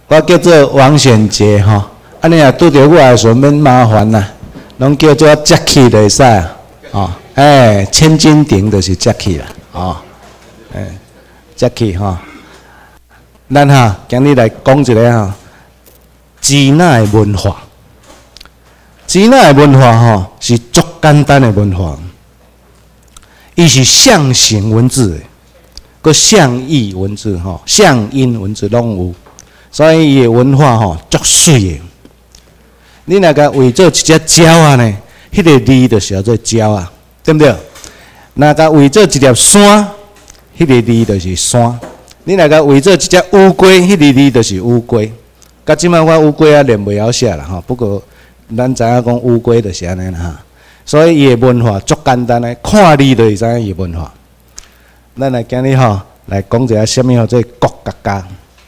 我叫做王显杰吼，安尼若拄着我的时候免麻烦啦，拢叫做Jacky 就会使啊，哦，千斤顶就是 Jacky 啦，哦，Jacky 吼，咱今日来讲一个支那的文化。支那的文化是足简单的文化，伊是象形文字，佮象意文字象音文字拢有，所以伊的文化足水的。你若甲为做一只鸟呢，迄个字就是叫做鸟啊，对不对？若甲为做一粒山，迄个字就是山。你若甲为做一只乌龟，迄个字就是乌龟。甲即摆我乌龟啊练袂晓写啦不过咱知影讲乌龟就是安尼啦所以伊的文化足简单的，看字就会知影伊文化。咱来今日来讲一下什么叫做国家家。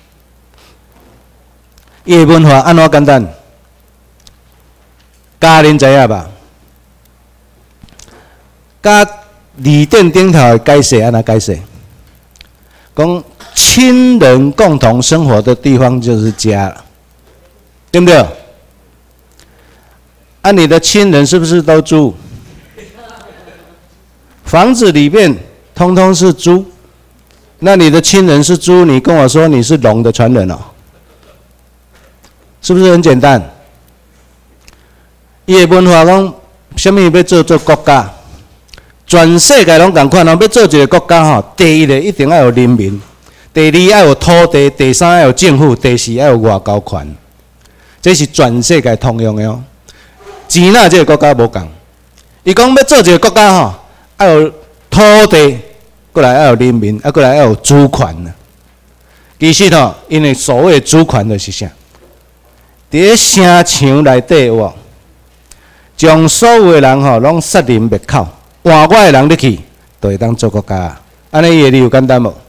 伊的文化安怎简单？家恁知影吧？甲字典顶头的解释安怎解释？讲亲人共同生活的地方就是家了，对不对？你的亲人是不是都猪？房子里面通通是猪，那你的亲人是猪，你跟我说你是龙的传人是不是很简单？伊的文化讲，什么要做国家？全世界拢同款要做一个国家第一个一定要有人民，第二要有土地，第三要有政府，第四要有外交权，这是全世界通用的支那这个国家无共，伊讲要做一个国家要有土地，过来要有人民，过来要有主权其实因为所谓的主权就是啥？伫城墙内底有将所有的人拢杀人灭口，换我的人入去，就会当做国家。安尼伊的理由简单无？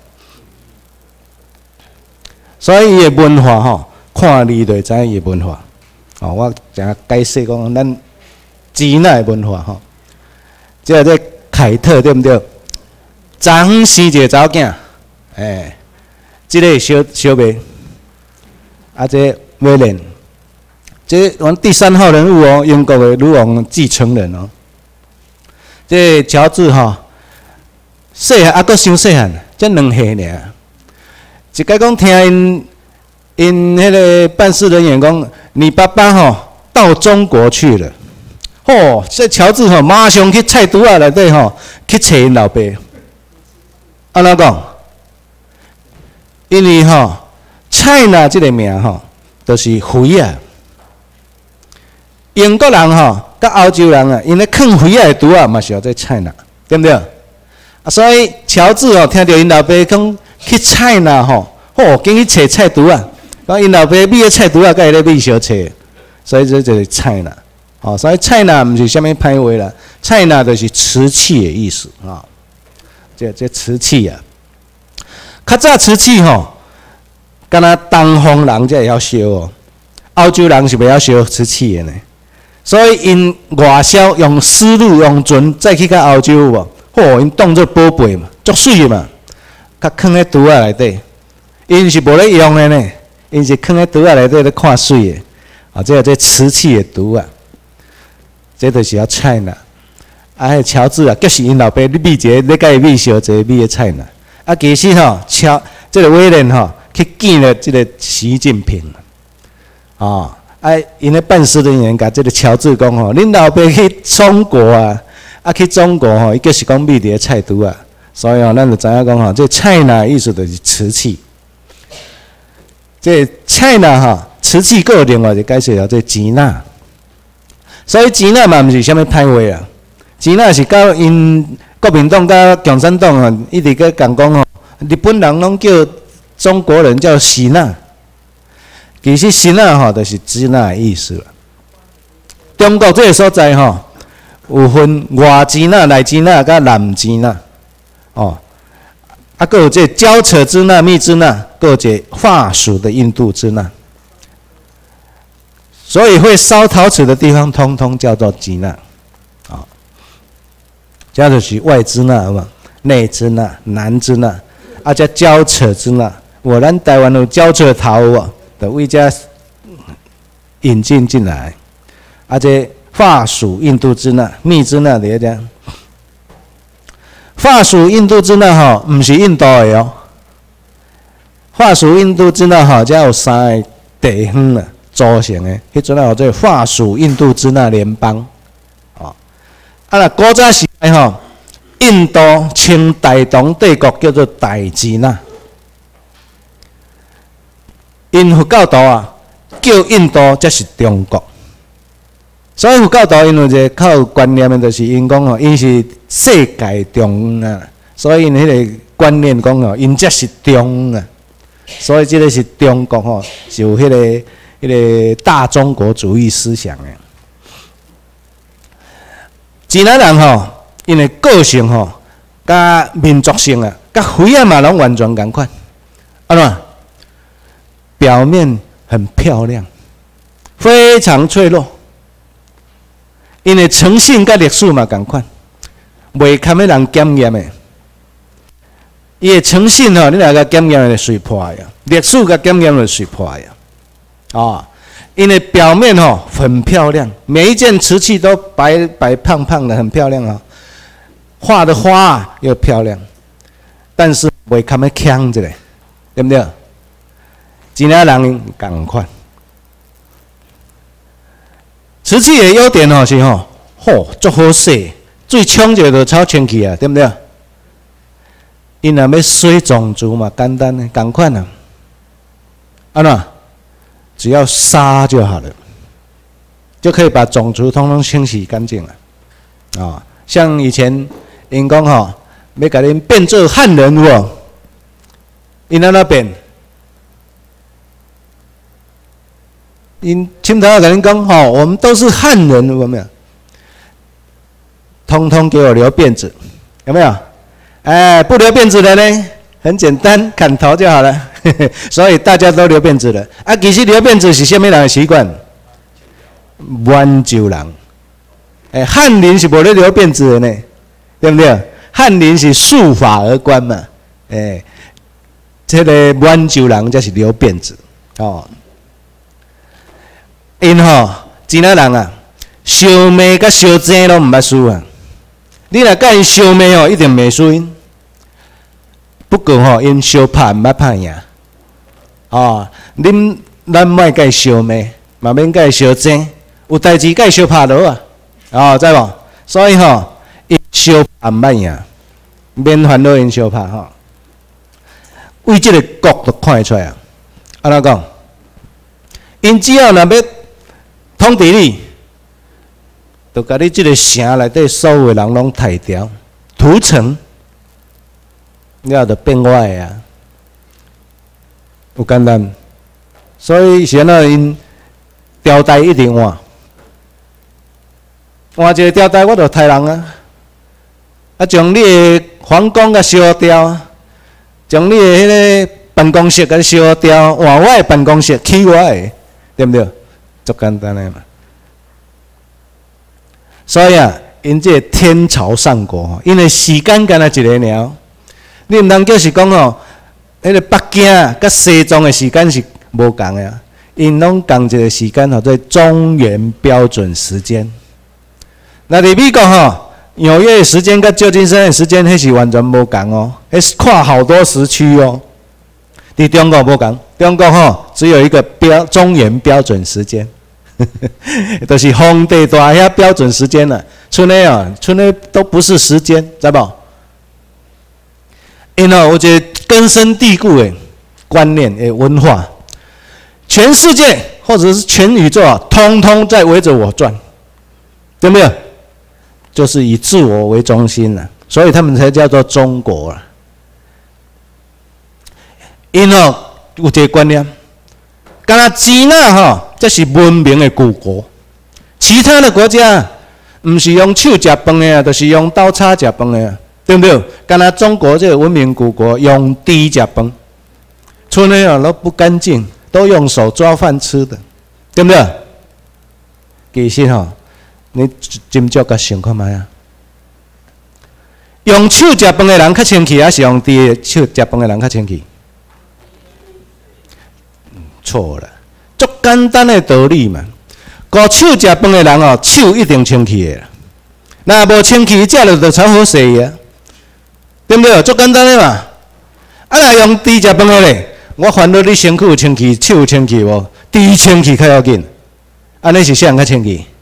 所以伊的文化看字就会知影伊的文化。我正解释讲咱支那的文化即个凯特对不对？昨生一个查某囝，即个小妹，这威廉，这阮第3号人物英国的女王继承人这乔治细汉阁伤细汉，才2岁尔。一摆讲听因迄个办事人员讲，你爸爸到中国去了。这乔治马上去菜橱内底去找因老爸。安怎讲？因为China 这个名就是灰啊。英国人甲欧洲人因咧囥灰啊的橱啊，嘛是叫做China，对不对？所以乔治听到因老爸讲去China紧去找菜橱啊。讲因老爸买个菜橱啊，甲伊咧买小菜，所以这就是China。所以China毋是啥物歹话啦，China就是瓷器的意思这瓷器啊，较早瓷器敢若东方人才会晓烧欧洲人是袂晓烧瓷器的呢。所以因外销用丝路用船再去到欧洲因当作宝贝嘛，足水嘛，甲囥咧橱仔内底，因是无咧用的呢。因是囥咧橱仔内底咧看水的，这瓷器的橱啊，这就是要China。迄乔治啊，就是因老爸买一个，咧甲伊买小一个买个China。其实这个威廉去见了这个习近平。因咧办事人员甲这个乔治讲恁老爸去中国去中国伊就是讲买一个菜橱啊，所以咱就知影讲这China意思就是瓷器。这China瓷器还有另外一个解释这支那，所以支那嘛毋是啥物歹话啊。支那是甲因国民党甲共产党一直在讲日本人拢叫中国人叫支那，其实支那就是支那的意思了。中国这个所在有分外支那、内支那、甲南支那还有这交扯支那、密支那，还有这法属的印度支那。所以会烧陶瓷的地方，通通叫做支那。这就是外支那嘛，内支那、南支那，再交扯支那。咱台湾有交扯陶就为遮引进进来。啊，这法属印度支那、密支那伫遮。法属印度支那吼，毋是印度的哦。法属印度支那吼，才有3个地方啊组成的，迄阵啊有做法属印度支那联邦。哦，啊啦，古早时代吼，印度称大同帝国叫做大支那。因佛教徒啊，叫印度才是中国。所以佛教徒因有一个较有观念的，就是因讲吼，因是世界中央啊，所以因迄个观念讲吼，因才是中啊。所以这个是中国吼，是有迄个大中国主义思想的。支那人吼，因的个性吼，甲民族性啊，甲菲啊嘛拢完全共款，安怎？表面很漂亮，非常脆弱。因的诚信甲历史嘛共款，袂堪迄人检验的。伊的诚信吼，你若甲检验就碎破呀；历史甲检验就碎破呀。啊，因的表面吼很漂亮，每一件瓷器都白白胖胖的，很漂亮啊。画的花啊又漂亮，但是袂堪要强一个，对不对？支那人共款。瓷器的优点吼是吼，足好洗，水冲一下就超清气啊，对不对？因若要洗种族嘛，简单的，共款啊。安怎？只要杀就好了，就可以把种族通通清洗干净了。啊，像以前因讲吼，要甲恁变做汉人有无？因安怎变？因清朝甲恁讲吼，我们都是汉人，有没有？通通给我留辫子，有没有？哎，不留辫子的呢，很简单，砍头就好了。所以大家都留辫子了。啊，其实留辫子是什么人的习惯？满洲人。哎，翰林是无咧留辫子的呢，对不对？翰林是束发而观嘛。哎，这个满洲人才是留辫子哦。因吼，支那人啊，烧麦甲烧煎都毋捌输啊。你若甲因烧麦吼，一定袂输因。不过吼，因烧拍毋捌拍赢。哦，咱莫甲伊烧麦，嘛免甲伊烧煎，有代志甲伊烧拍落啊。哦，知无？所以吼，因烧拍毋捌赢，免烦恼因烧拍吼。为即个国就看会出来啊。安怎讲？因只要若要统治你，就甲你即个城内底所有的人拢杀掉，屠城，了就变我的啊，有简单。所以现在因朝代一定换，换一个朝代我就杀人啊，啊将你的皇宫甲烧掉啊，将你的迄个办公室甲烧掉，换我的办公室起我的，对不对？足简单的嘛，所以啊，因这个天朝上国吼，因为时间干那一个尔，你毋通叫是讲吼，迄个北京甲西藏的时间是无共的啊，因拢共一个时间叫做中原标准时间。那伫美国吼，纽约的时间甲旧金山的时间，迄是完全无共哦，迄是跨好多时区哦。伫中国无共，中国吼只有一个中原标准时间，就是皇帝大遐标准时间啦。剩的都不是时间，知无？因有一个根深蒂固的观念的文化，全世界或者是全宇宙啊，通通在围着我转，对不对？就是以自我为中心啦，所以他们才叫做中国啦。因有一个观念，敢若支那吼，这是文明的古国，其他的国家毋是用手食饭的啊，就是用刀叉食饭的啊，对不对？敢若中国这个文明古国用箸食饭，村里啊都不干净，都用手抓饭吃的，对不对？其实吼，你斟酌甲想看卖啊，用手食饭的人较清气，还是用箸手食饭的人较清气？ 错了，足简单的道理嘛。顾手食饭的人哦，手一定清气的。若无清气，食了就超好势啊，对不对？足简单的嘛。啊，若用猪食饭的咧，我烦恼你身躯有清气，手有清气无？猪清气较要紧。安尼是啥人较清气？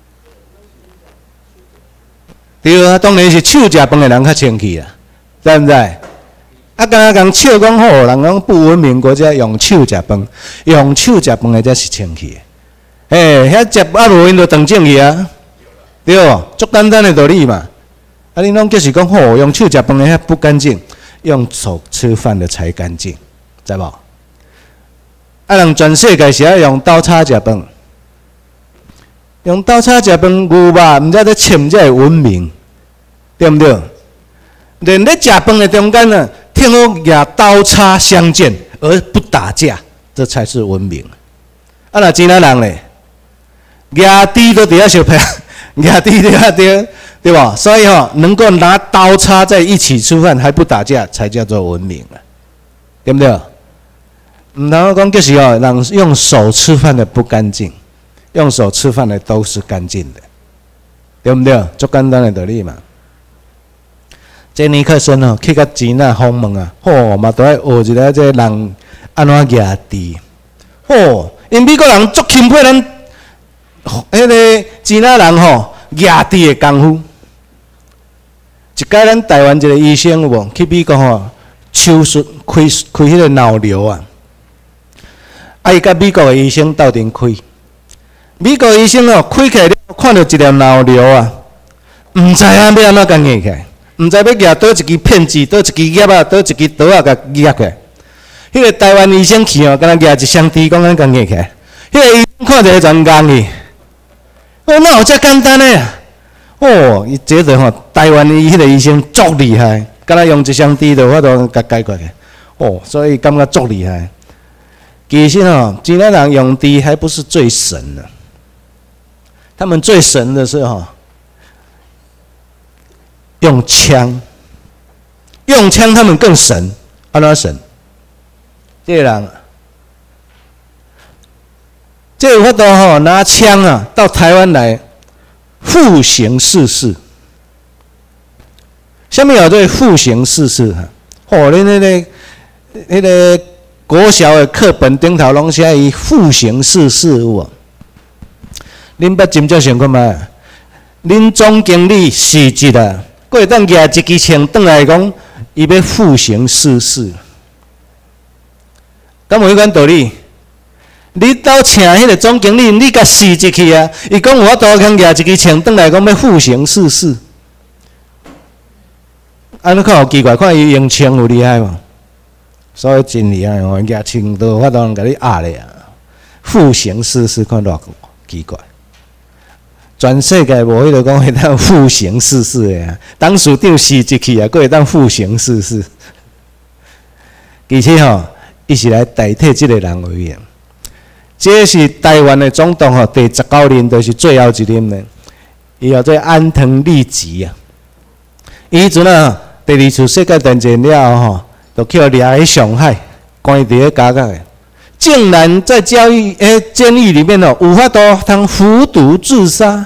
对啊，当然是手食饭的人较清气啦，知毋知？啊，敢讲笑讲好，人讲不文明国家用手食饭，用手食饭的才是清气。遐食啊无因就当正去啊，对无？足简单的道理嘛。啊，你拢就是讲好，用手食饭的遐不干净，用手吃饭的才干净，知无？啊，人全世界是要用刀叉食饭，用刀叉食饭，牛肉毋知咧深才会文明，对毋对？连咧食饭的中间呢，听好拿刀叉相见而不打架，这才是文明。啊，若其他人咧？牙低都底下小朋友，牙低底下对吧？所以能够拿刀叉在一起吃饭还不打架，才叫做文明啊，对不对？然后讲就是人用手吃饭的不干净，用手吃饭的都是干净的，对不对？足简单的道理嘛。这尼克森去到吉纳访问啊，嘛都爱学一下这人安怎牙低，因美国人足钦佩咱。迄个吉纳人牙低的功夫，一摆咱台湾一个医生有无去美国手术开迄个脑瘤啊，伊甲美国的医生斗阵开，美国医生开起来了，看到一粒脑瘤啊，毋知影要安怎甲压起来，毋知要压倒一支片子，倒一支叶啊，倒一支刀啊，甲压起来。迄个台湾医生去敢若压一箱猪，讲安尼甲压起来。迄个医生看着全工去。哪有遮简单的啊？伊觉得台湾的迄个医生足厉害，敢若用一箱猪就法度甲解决的。所以感觉足厉害。其实其他人用猪还不是最神的，他们最神的是用枪，用枪他们更神，安怎神？这个人。这有法度拿枪啊到台湾来复行世事。什么叫做复行世事？恁迄个国小的课本顶头拢写伊复行世事有无？恁捌斟酌想看觅？恁总经理辞职啊，佫会当举一支枪转来讲，伊要复行世事，敢有迄款道理？你到请迄个总经理，你甲辞职去啊？伊讲有法度通举一支枪转来讲要复行世事，安尼看有奇怪，看伊用枪有厉害无？所以真厉害举枪都有法度通甲你压咧啊！复行世事，看偌奇怪。全世界无迄个讲会当复行世事的啊！董事长辞职去啊，佫会当复行世事。而且伊是来代替即个人而已。这是台湾的总统第19任，就是最后一任的，伊叫做安藤利吉啊。伊迄阵第二次世界大战了后就去掠去上海，关伫咧监狱的，竟然在监狱里面有法度通服毒自杀，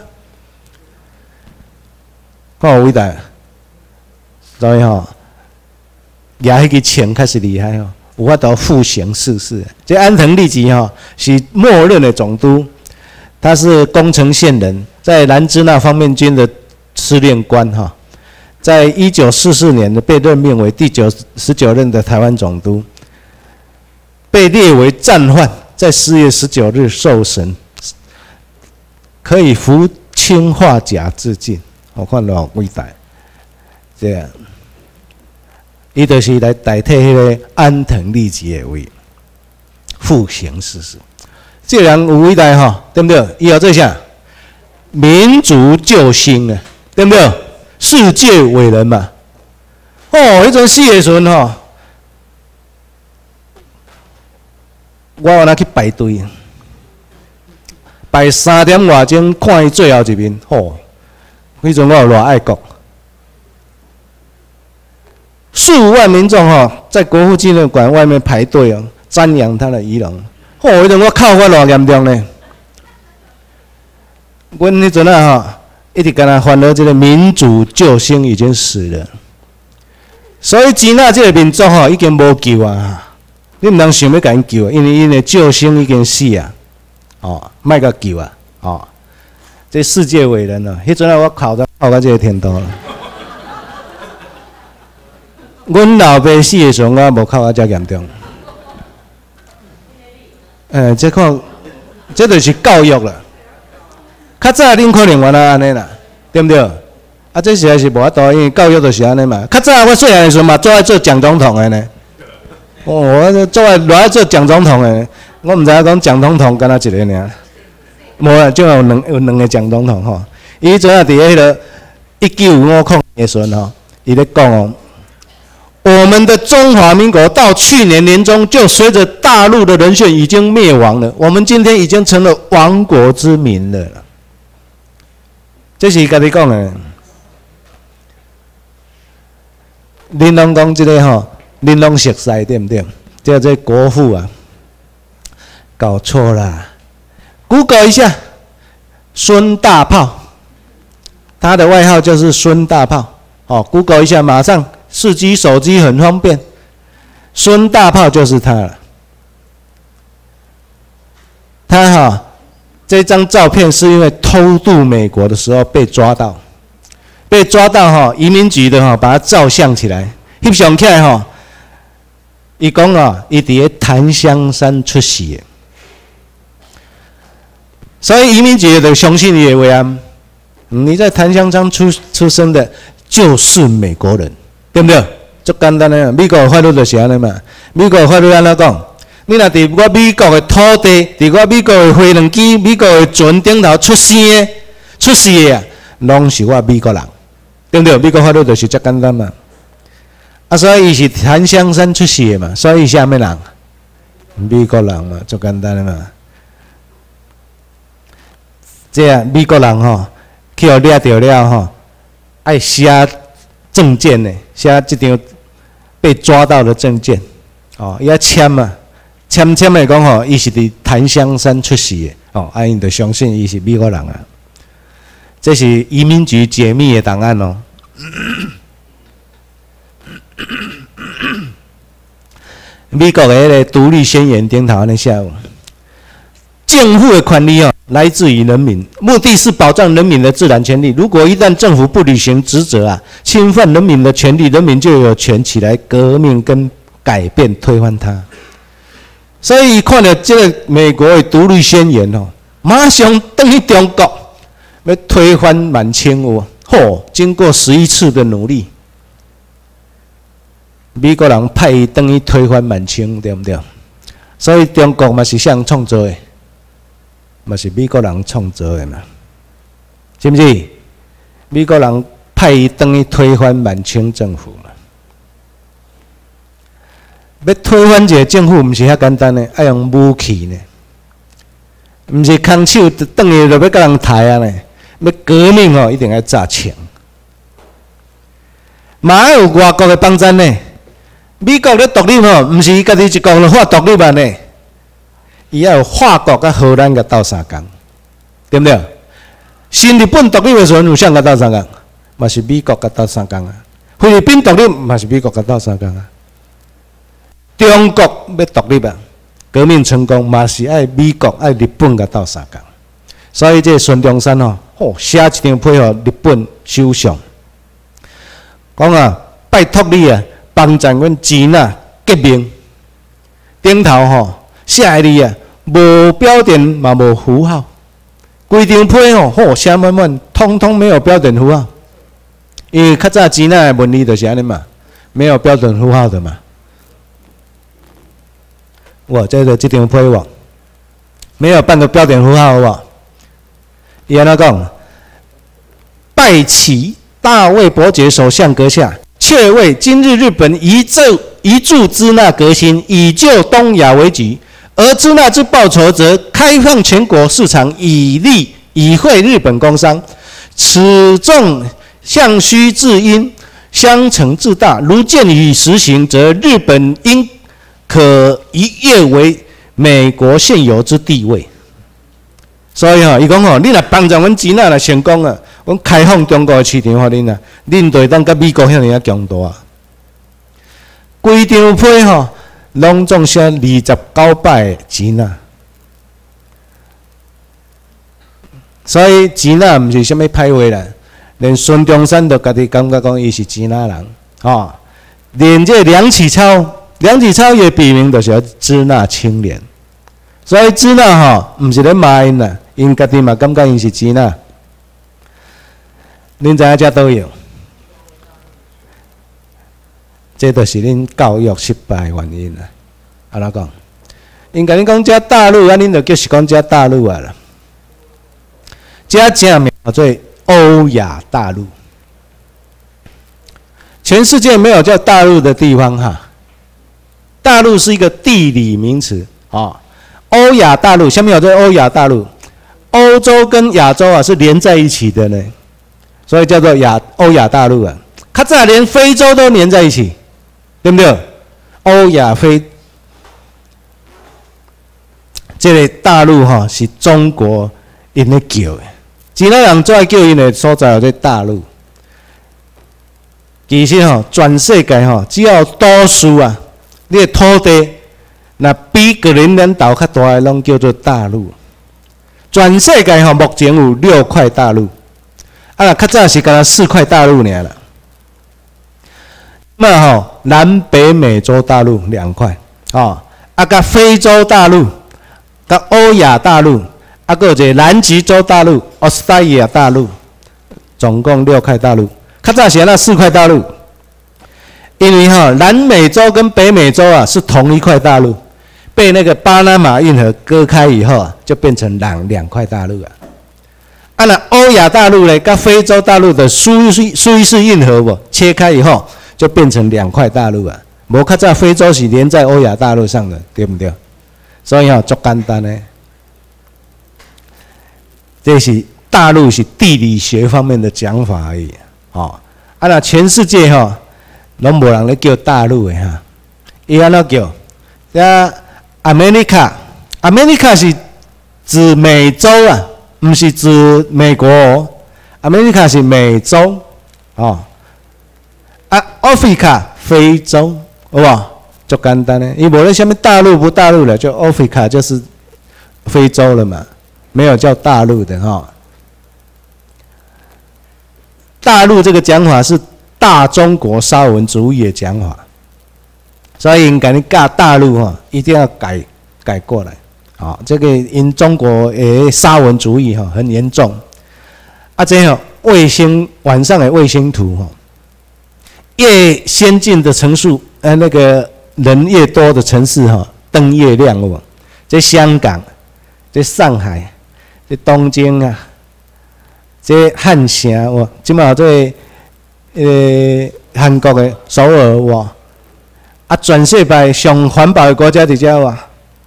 看有伟大。所以掠迄支枪开始厉害有法度复行世事。这安藤利吉是末任的总督，他是宫城县人，在南支那方面军的司令官在1944年被任命为第19任的台湾总督，被列为战犯，在4月19日受审，可以服氰化钾自尽。我看到伟大，这样。伊就是来代替迄个安藤利吉的位，复行世事。这个人有伟大对不对？伊要做啥？民族救星啊，对不对？世界伟人嘛。迄阵死的时阵我有拿去排队，排3点外钟看伊最后一面。迄阵我有偌爱国。数万民众在国父纪念馆外面排队赞扬他的仪容。 迄阵我哭我偌严重呢？阮迄阵啊吼，一直跟他烦恼，这个民主救星已经死了，所以吉娜这个民族吼已经无救啊！你毋通想要甲因救，因为因的救星已经死啊！哦，莫甲救啊！哦，这世界伟人啊！迄阵啊，我哭到这个程度了。阮老爸死的时候，我无哭到遮严重。这看，这就是教育了。较早恁可能原来安尼啦，对不对？啊，这实在是无法度，因为教育就是安尼嘛。较早我细汉的时候嘛，做爱做蒋总统的呢。哦，我做爱落来做蒋总统的，我毋知影讲蒋总统敢若一个尔。无啊，就有两个蒋总统吼。伊阵啊，伫迄个1950的时候吼，伊咧讲哦。我们的中华民国到去年年中就随着大陆的人选已经灭亡了，我们今天已经成了亡国之民了。这是家己讲的。恁拢讲这个吼，恁拢熟悉对不对？这国父啊，搞错啦。Google 一下，孙大炮，他的外号就是孙大炮。哦 ，Google 一下，马上。4G 手机很方便，孙大炮就是他了。他哈，这张照片是因为偷渡美国的时候被抓到哈，移民局的哈把他照相起来，翕相起来哈。伊讲啊，伊伫个檀香山出世的，所以移民局就相信伊的话啊，你在檀香山出生的，就是美国人。对不对？足简单的，美国的法律就是安尼嘛。美国的法律安怎讲？你若伫我美国的土地，伫我美国的飞轮机、美国的船顶头出世的啊，拢是我美国人，对不对？美国法律就是遮简单嘛。啊，所以伊是檀香山出世的嘛，所以伊是啥物人？美国人嘛，足简单的嘛。这样美国人吼，去互掠着了吼，爱写证件呢，写这张被抓到的证件，哦，伊要签嘛，签来讲吼，伊是伫檀香山出世的，哦，啊，因就相信伊是美国人啊。这是移民局解密的档案哦。美国的迄个独立宣言顶头安尼写有，政府的权利哦，来自于人民，目的是保障人民的自然权利。如果一旦政府不履行职责啊，侵犯人民的权利，人民就有权起来革命跟改变、推翻它。所以看了这个美国的独立宣言哦，马上登去中国，要推翻满清哦。经过11次的努力，美国人派伊登去推翻满清，对不对？所以中国嘛是谁人创造的？嘛是美国人创造的嘛，是不是？美国人派伊登去推翻满清政府嘛。要推翻一个政府，毋是遐简单的，要用武器呢，毋是空手转去就要甲人刣啊呢。要革命哦，一定要炸枪。嘛要有外国的帮衬呢。美国咧独立吼，毋是伊家己一国就发独立啊呢。伊要有法国甲荷兰甲斗相共，对不对？新日本独立的时候有啥甲斗相共？嘛是美国甲斗相共啊。菲律宾独立嘛是美国甲斗相共啊。中国要独立啊，革命成功嘛是爱美国爱日本甲斗相共。所以这孙中山哦，写一张批予日本首相，讲啊，拜托你啊，帮助阮支那革命。顶头吼写的字啊，无标点嘛无符号，规张批写满满，通通没有标点符号。因为较早支那的文字就是安尼嘛，没有标点符号的嘛。哇，这张批哇，没有半个标点符号，好不好？伊安怎讲？拜启大卫伯爵首相阁下，却为今日日本一注支那革新，以救东亚为局，而支那之报酬则开放全国市场，以惠日本工商。此众相须自因，相成自大。如渐于实行，则日本应可一跃为美国现有之地位。所以伊讲你若帮助阮钱若成功啊，阮开放中国的市场互恁啊，恁就会当甲美国遐尔强大啊。规张批拢总写29摆的钱啊。所以钱啊，毋是啥物歹话啦，连孙中山都家己感觉讲伊是钱仔人连这梁启超也笔名就是要支那青年。所以支那毋是咧骂因啦，因家己嘛感觉因是支那。恁知影遮倒样？这就是恁教育失败的原因啦。安怎讲？因甲恁讲遮大陆，恁就叫是讲遮大陆啊啦。遮正名叫做欧亚大陆。全世界没有叫大陆的地方大陆是一个地理名词欧亚大陆，下面有这欧亚大陆，欧洲跟亚洲是连在一起的呢，所以叫做欧亚大陆啊。较早连非洲都连在一起，对不对？欧亚非，这个大陆是中国因咧叫的，其他人做叫因的所在在大陆。其实全世界只要多数你的土地。那比格陵兰岛较大的，拢叫做大陆。全世界目前有6块大陆，较早是干4块大陆尔啦。那南北美洲大陆2块，甲非洲大陆，甲欧亚大陆，还有一个南极洲大陆、澳大利亚大陆，总共6块大陆。较早是那4块大陆，因为南美洲跟北美洲是同一块大陆。被那个巴拿马运河割开以后就变成2块大陆那欧亚大陆呢，跟非洲大陆的苏伊士运河切开以后，就变成2块大陆无较早非洲是连在欧亚大陆上的，对不对？所以足简单的，这是大陆是地理学方面的讲法而已那全世界拢无人咧叫大陆的伊安怎叫？America 是指美洲不是指美国America 是美洲Africa 非洲，好不好？就简单的，因为无咧什么大陆不大陆了，就 Africa 就是非洲了嘛，没有叫大陆的大陆这个讲法是大中国沙文主义的讲法。所以，给你教大陆一定要改过来这个因中国的沙文主义很严重这卫星晚上的卫星图越先进的城市那个人越多的城市灯越亮这香港、这上海、这东京这汉城即马这韩国的首尔全世界上环保的国家伫遮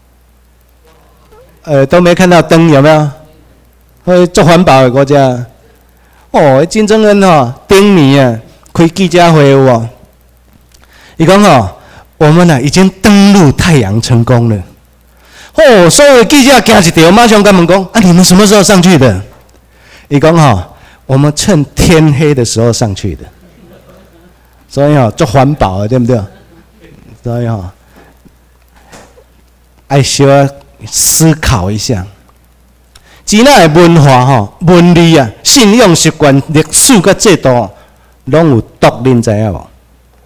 都没看到灯，有没有？做环保的国家，金正恩顶年开记者会伊讲我们已经登陆太阳成功了。所有的记者惊一跳，马上跟问讲你们什么时候上去的？伊讲我们趁天黑的时候上去的。所以做环保的，对不对？所以要需要思考一下，支那的文化文理信用习惯、历史甲制度，拢有毒，恁知影无？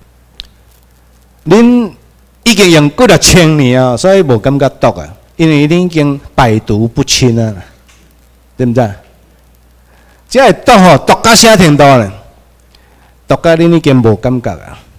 恁已经用几千年所以无感觉毒因为恁已经百毒不侵对不对？这毒毒到啥程度呢？毒到恁已经无感觉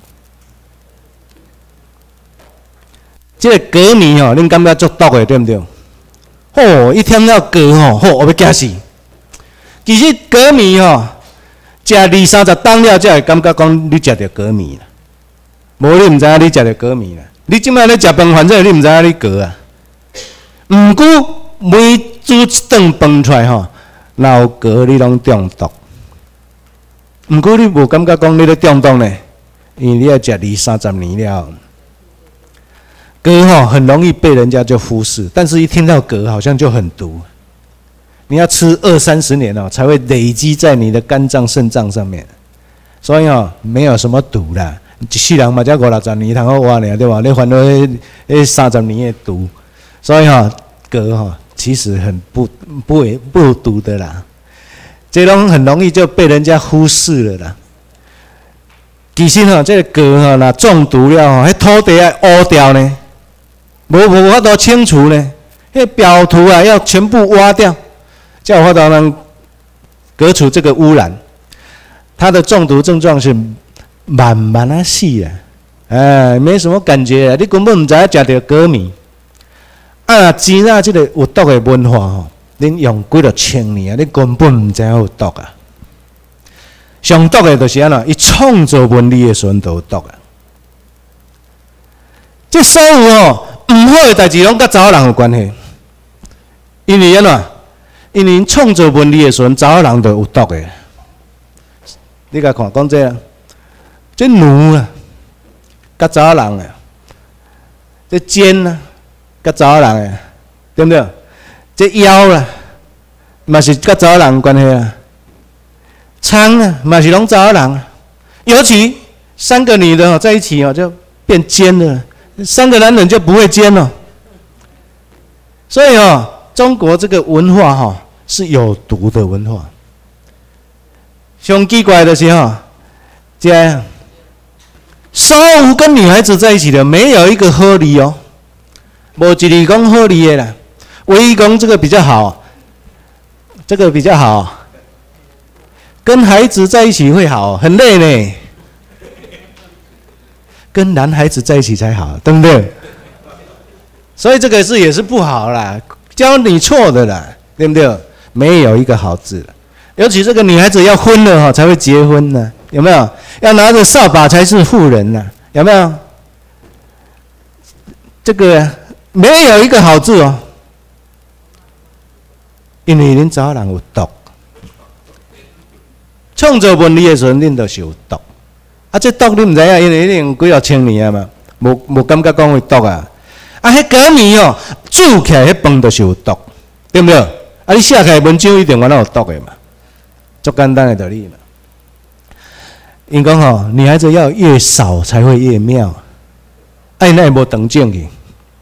这个粿米恁感觉足毒的，对不对？一听到粿我要惊死。其实粿米食20-30顿了，才会感觉讲你食着粿米啦。无你毋知影你食着粿米啦。你即摆咧食饭，反正你毋知影你粿毋过每煮一顿饭出来若有粿，你拢中毒。毋过你无感觉讲你咧中毒呢？因为你要食20-30年了。 镉很容易被人家就忽视，但是一听到镉好像就很毒，你要吃20-30年才会累积在你的肝脏、肾脏上面。所以没有什么毒啦，一世人嘛才50-60年通好活呢，对吧？你烦恼那30年的毒，所以镉其实很不毒的啦，这种很容易就被人家忽视了啦。其实这个镉若中毒了迄土地要污掉呢，无法度清除呢，迄表土要全部挖掉，才有法度能革除这个污染。它的中毒症状是慢慢啊死啊，没什么感觉，你根本唔知影食到镉面。钱这个有毒的文化恁用几多千年你根本唔知影有毒啊。上毒的就是安怎，伊创造文理的时阵就有毒啊。这所有唔好的代志拢甲查某人有关系，因为安怎？因为创造文理的时阵，查某人就有毒的。你甲看讲这牛啊，甲查某人啊，这尖啊，甲查某人啊，对不对？这腰啊，嘛是甲查某人有关系啊。仓啊，嘛是拢查某人啊，尤其3个女的在一起就变奸了，3个男人就不会奸了。所以中国这个文化是有毒的文化。上奇怪的是这样，所有跟女孩子在一起的没有一个好理哦，无一个讲好理的啦，唯一讲这个比较好，这个比较好。跟孩子在一起会好，很累呢。跟男孩子在一起才好，对不对？所以这个也是不好啦，教你错的啦，对不对？没有一个好字了。尤其这个女孩子要婚了才会结婚呢，有没有？要拿着扫把才是妇人呢，有没有？这个没有一个好字因为恁查某人有毒。创造文理的时候，恁就是有毒。这毒你唔知影，因为恁用几千年啊嘛，无感觉讲会毒啊。迄镉面煮起来迄饭就是有毒，对不对？你写起来文章一定原来有毒的嘛，足简单的道理嘛。因讲女孩子要越少才会越妙，那也无长进去。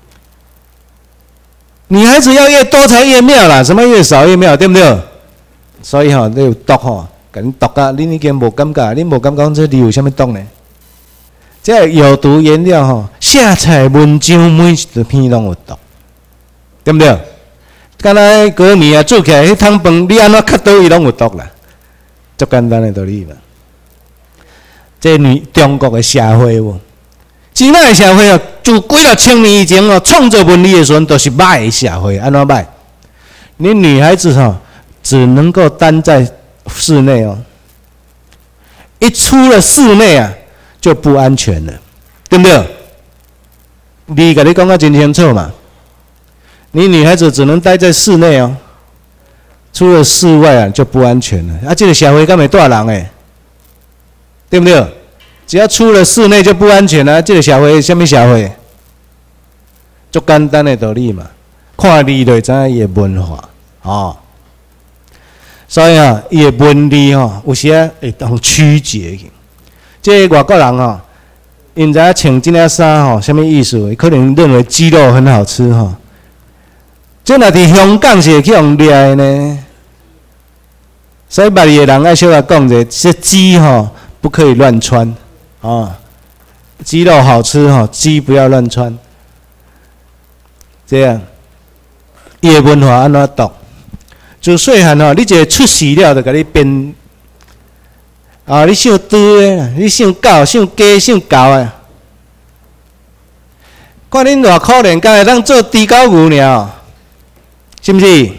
女孩子要越多才越妙啦，什么越少越妙，对不对？所以你有毒甲恁毒啊！恁已经无感觉，恁无感觉这里有啥物毒呢？这有毒颜料写出来文章每一篇拢有毒，对不对？敢若镉面煮起来迄汤饭，你安怎磕倒伊拢有毒啦，足简单的道理嘛。这中国的社会现在的社会就几了千年以前创造文理的时候都是歹的社会，安怎歹？你女孩子只能够待在室内一出了室内就不安全了，对不对？你跟你讲得真清楚嘛。你女孩子只能待在室内出了室外就不安全了。这个社会敢会带人对不对？只要出了室内就不安全了。这个社会什么社会？足简单的道理嘛。看你就知影伊的文化所以伊的文理有时会当曲解去。这外国人因知影穿这件衫什么意思？可能认为鸡肉很好吃这若伫香港是会去用掠的呢。所以捌字的人爱小可讲者，这鸡不可以乱穿鸡肉好吃鸡不要乱穿。这样，伊的文化安怎读？就细汉你一个出世了，就甲你编你姓猪的，你姓狗、姓鸡、姓狗的，看恁偌可怜，敢会当做猪狗牛尔，是不是？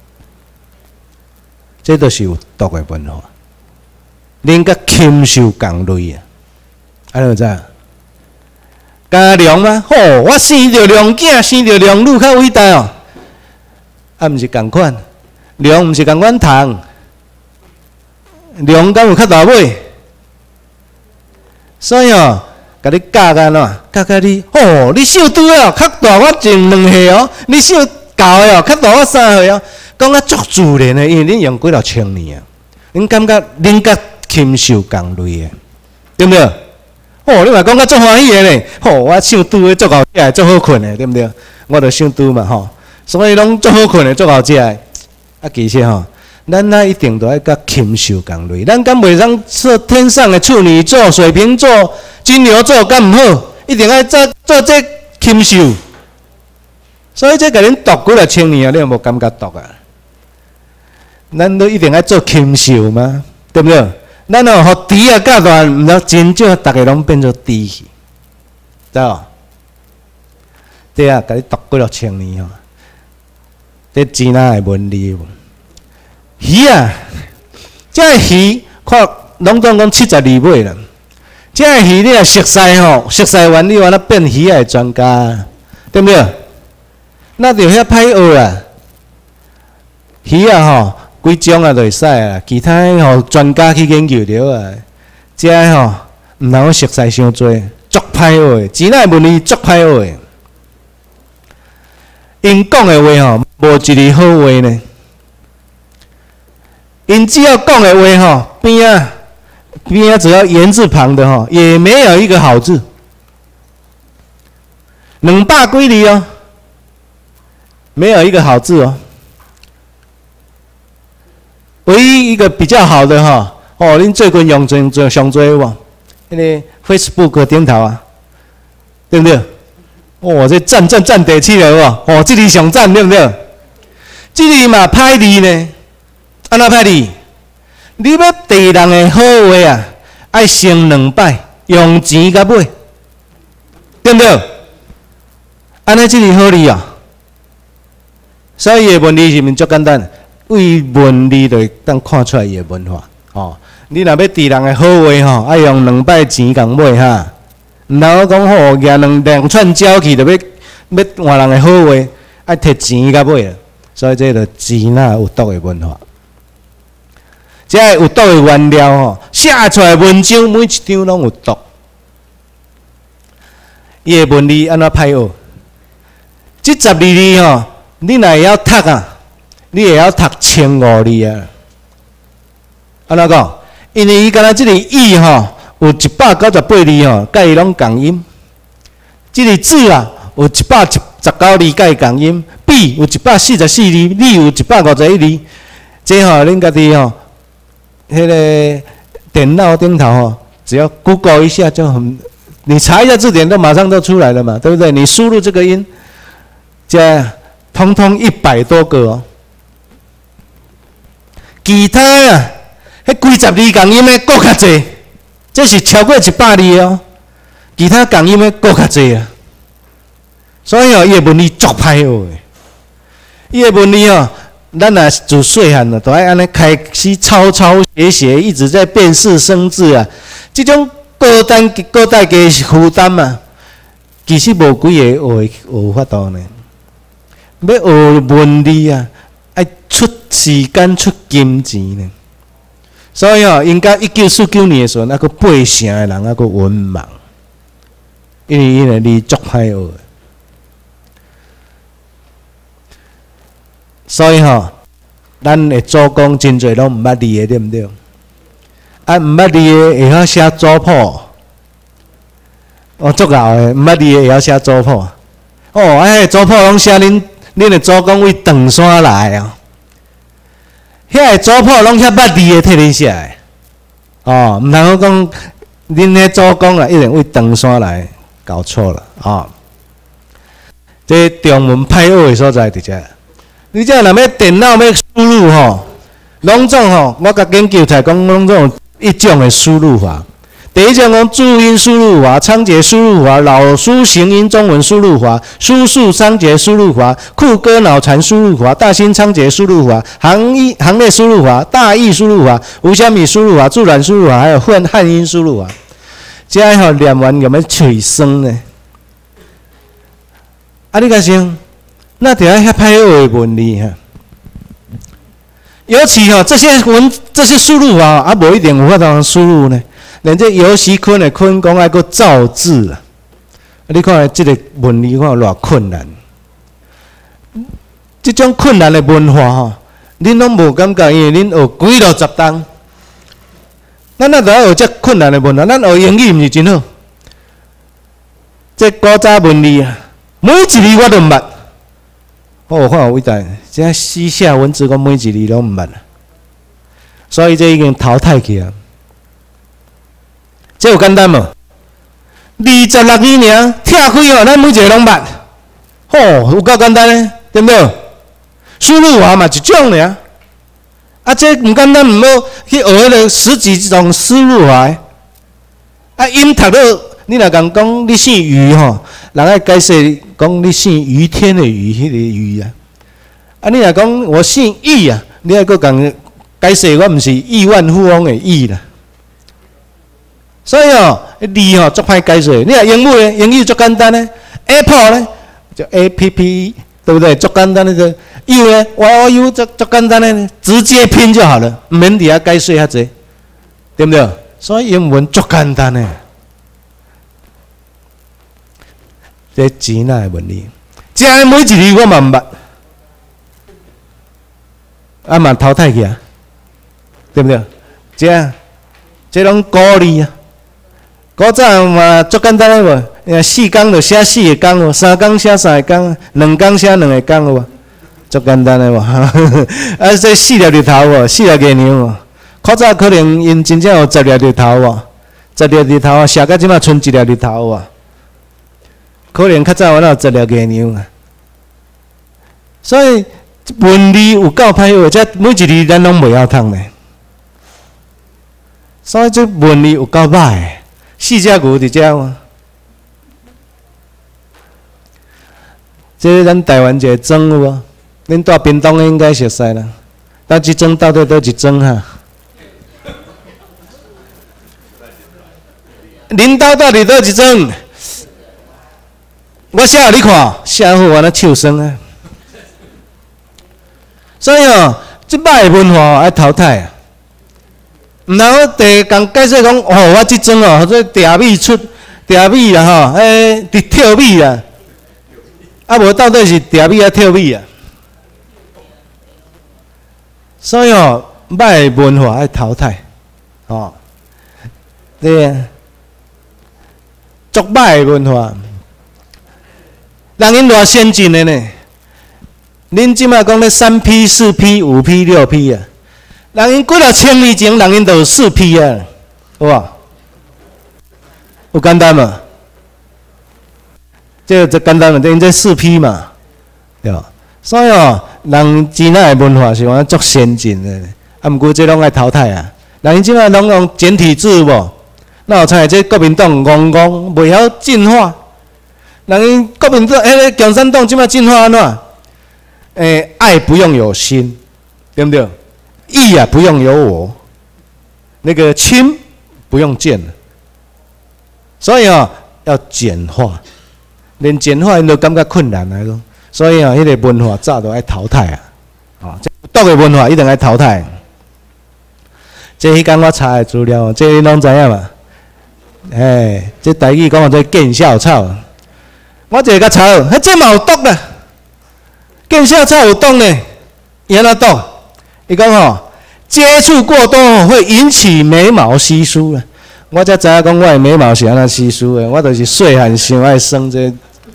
这都是有毒的文化，恁甲禽兽共类安怎知？加良吗？我生着良囝，生着良女较伟大毋是共款。龙毋是共阮虫，龙敢有较大尾？所以甲你教干喏，教你哦，你手拄哦，较大我前2岁哦，你手教的哦，较大我3岁哦，讲啊足自然的，因为恁用几千年啊，恁感觉恁甲禽兽共类的，对不对？哦，你嘛讲啊足欢喜的咧，哦，我手拄的足好食的，足好困的，对不对？我就手拄嘛吼，所以拢足好困的，足好食的。啊，其实吼。咱那一定都要甲禽兽共类，咱敢袂当做天上的处女座、水瓶座、金牛座，敢毋好？一定要做这禽兽。所以这甲恁读几千年啊，你有无感觉读啊？咱都一定要做禽兽吗？对不对？咱哦，互猪啊教大，毋知真少，逐个拢变做猪去，知无？对啊，甲你读几千年哦，这真哪会文理？鱼啊，这个鱼看拢总讲72尾啦。这个鱼你若熟悉吼，熟悉完你完了变鱼的专家，对不对？那就遐歹学啦。鱼啊吼，几种啊就会使啦，其他吼专家去研究着啊。这个吼毋通熟悉伤多，足歹学的，钱仔问题足歹学的。因讲的话吼，无一字好话呢。因只要讲的话吼，边啊只要言字旁的吼，也没有一个好字。200几字哦，没有一个好字哦。唯一一个比较好的吼，哦，恁最近用上多无？迄个 Facebook 顶头啊，对不对？哦，这赞第7了无？哦，这里上赞对不对？这里嘛歹字呢。安怎歹字？你要地人的好话啊，爱升2摆，用钱甲买，对不对？安尼即是好字啊。所以伊的文字是毋是足简单？为文字就会当看出来伊的文化。哦，你若要地人的好话吼，爱用2摆钱共买哈。毋通讲吼，举两串鸟去，就要换人的好话，爱摕钱甲买啊。所以这个钱哪有毒的文化。这个有毒的原料吼，写出来文章每一张拢有毒。伊的文字安怎歹学？这12字吼，你若会晓读啊，你会晓读1500字啊。安怎讲？因为伊敢若这个义吼，有198字吼，甲伊拢共音。这个字啊，有119字甲伊共音。笔有144字，理有151字。这吼，恁家己吼。迄个电脑顶头吼，只要 Google 一下就很，你查一下字典都马上都出来了嘛，对不对？你输入这个音，这通通100多个哦。其他啊，迄几十字共音的搁较济，这是超过100字哦。其他共音的搁较济啊。所以哦，伊的文字足歹学的，伊的文字哦。咱若自细汉啊，都爱安尼开始抄写，一直在辨识生字啊。这种高代价负担啊，其实无几个学法度呢。要学文字啊，爱出时间、出金钱呢。所以哦，应该1949年的时候，那个8成的人那个文盲，因为字足歹学的。所以吼，咱的祖公真侪拢毋捌字的，对毋对？啊，毋捌字的会晓写族谱，哦，足敖的，毋捌字的会晓写族谱。哦，迄族谱拢写恁的祖公为唐山来哦，遐个族谱拢遐捌字的替恁写的。哦，毋通讲恁的祖公啊，一定为唐山来，搞错了啊、哦！这中文歹学的所在伫遮。你这若要电脑要输入吼，拢总吼，我甲研究才讲，拢总有一种的输入法。第一种讲注音输入法、仓颉输入法、老书形音中文输入法、书数仓颉输入法、酷歌脑残输入法、大兴仓颉输入法、行列输入法、大意输入法、无虾米输入法、自然输入法，还有汉音输入法。这吼念完有没有嘴酸呢？啊，你甲想？那得要遐歹学的文字哈，尤其吼这些输入法啊，无一定有法度输入呢。 连这游戏坤的坤讲爱个造字啊！你看这个文理看偌困难，这种困难的文化吼，恁拢无感觉，因为恁学几60档，咱哪要学这困难的文化？咱学英语毋是真好？这古早文理啊，每一字我都毋捌。我看有伟大，这西夏文字我每一字拢毋捌啊，所以这已经淘汰去啊。这有简单无？26年尔，拆开哦，咱每一个拢捌，吼，有够简单嘞，对不对？输入法嘛一种尔，啊，这唔简单，唔好去学迄个10几种输入法。啊，音读到，你若讲讲你姓于吼，人爱解释讲你姓于天的于，迄个于啊。啊，你若讲我姓易啊，你还佫讲解释我毋是亿万富翁的亿啦。所以哦，字哦足歹解释。你若英语英语足简单呢 ，Apple 呢就 APP， 对不对？足简单的就 U 呢 YOU 足简单的，直接拼就好了，唔免伫遐解释遐济，对不对？所以英文足简单的，这钱哪会问你？这每一字我嘛毋捌，啊嘛淘汰去啊，对不对？这拢古字啊。古早嘛足简单的无，4工就写4个工，3工写3个工，2工写2个工有无？足简单的无？啊，这4粒日头无，4粒月亮无？古早可能因真正有10粒日头无，10粒日头啊，写到即马剩1粒日头无？可能较早有10粒月亮啊。所以文字有够歹学，这每一字咱拢袂晓通咧。所以这文字有够歹。4只牛伫遮嘛？这是咱台湾一个庄有无？恁住屏东应该熟悉啦。但即庄到底倒一庄哈？恁兜到底倒一庄？我写互你看，写好安尼唱声啊！所以哦，即摆的文化爱淘汰啊！毋然我第共解释讲，哦，我即阵哦，这茶米出茶米啦吼，伫跳米啦，啊无到底是茶米啊跳米啊？所以哦，歹文化爱淘汰，哦，对，足歹文化，人因偌先进的呢？恁即马讲咧3P、4P、5P、6P 啊？人因几若千年前，人因就有4P 啊，有无？有简单嘛？这简单嘛？因这4P 嘛，对吧？所以哦，人真仔的文化是讲足先进的，啊，毋过这拢爱淘汰啊。人因即摆拢用简体字无？那有采这国民党戆戆袂晓进化。人因国民党个共产党即摆进化安怎？爱不用有心，对不对？义啊，不用有我，那个亲不用见，所以啊、哦，要简化，连简化因都感觉困难来咯。所以啊，迄个文化早都爱淘汰啊，啊，这毒的文化一定爱淘汰。这迄天我查的资料，这你拢知影嘛？这台语讲做见笑草，我这个查，这嘛有毒啦，见笑草有毒呢，伊安怎毒？伊讲吼，接触过多会引起眉毛稀疏啊！我才知影讲我的眉毛是安怎稀疏的，我就是细汉伤爱生这。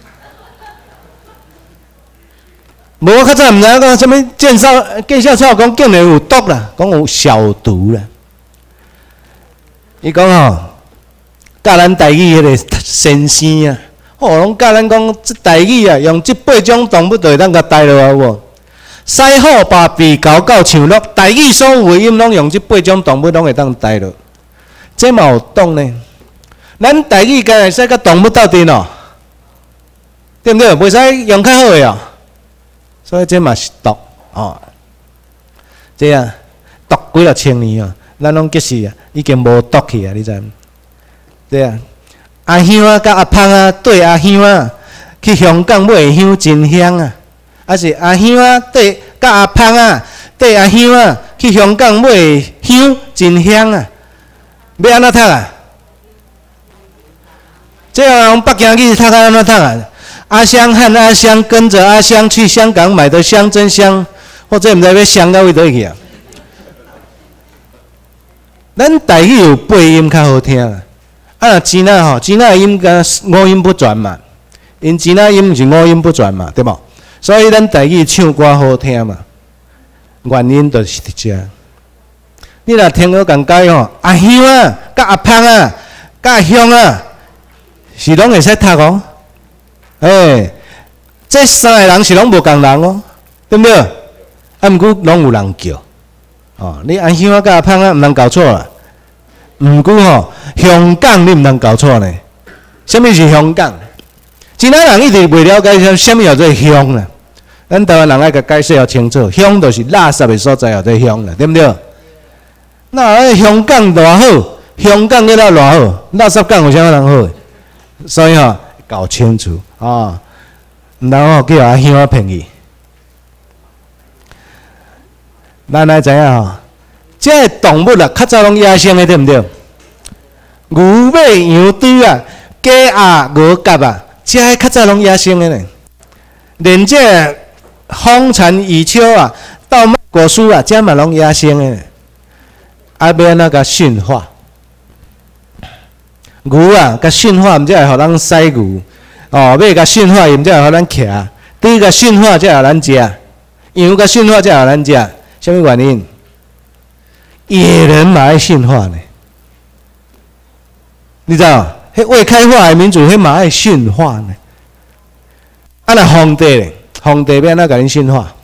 无我较早毋知影讲什物见笑草讲竟然有毒啦，讲有消毒啦。伊讲吼，教咱台语迄个先生啊，拢教咱讲这台语啊，用这8种动物就会当甲带落来有无？西虎、白鼻、狗狗、象鹿，台语所有的音拢用这8种动物拢会当带落，这嘛有毒呢。咱台语敢会使甲动物斗阵哦，对不对？袂使用较好的哦，所以这嘛是毒哦。这啊，毒几啊千年哦，咱拢其实啊已经无毒去啊，你知？对啊，阿香啊甲阿芳啊对阿香啊去香港买香真香啊。啊是阿香啊，对，甲阿芳啊，对阿香啊，去香港买香真香啊，要安怎读啊？ 这样北京去读啊安怎读啊？阿香和阿香跟着阿香去香港买的香真香，或者毋知要香到位倒去啊？咱台语有八音较好听啊。啊，支那吼，支那的音跟五音不全嘛，因支那音是五音不全嘛，对无？所以咱台语唱歌好听嘛，原因就是伫遮。你若听我讲解吼，阿香啊，甲阿芳啊，甲阿香啊，是拢会使读哦。这三个人是拢无共人哦，对不对？啊，毋过拢有人叫。哦，你阿香啊，甲阿芳啊，毋通搞错啦。毋过吼，香港你毋通搞错呢。什么是香港？其他人一直袂了解什么叫做香啦。咱台湾人爱甲解释要清楚，香就是垃圾的所在叫做香啦，对不对？那香港偌好，香港叫了偌好，垃圾港有啥人好？所以吼，搞清楚啊，毋通吼叫阿香啊骗去。咱来知影吼。这动物啊，较早拢野生的，对毋对？牛、马、羊、猪啊，鸡鸭、鹅、鴿啊，这较早拢野生的呢。连这风蝉、羽秋啊，稻麦、果树啊，这嘛拢野生的呢。啊，要安怎甲驯化？牛啊，甲驯化，毋则会互咱饲牛；哦，马甲驯化，毋则会互咱骑；猪甲驯化，才互咱食；羊甲驯化，才互咱食。什么原因？野人嘛爱驯化呢，你知道？迄未开化的民族，迄嘛爱驯化呢。啊，那皇帝咧，皇帝要安怎甲恁驯化？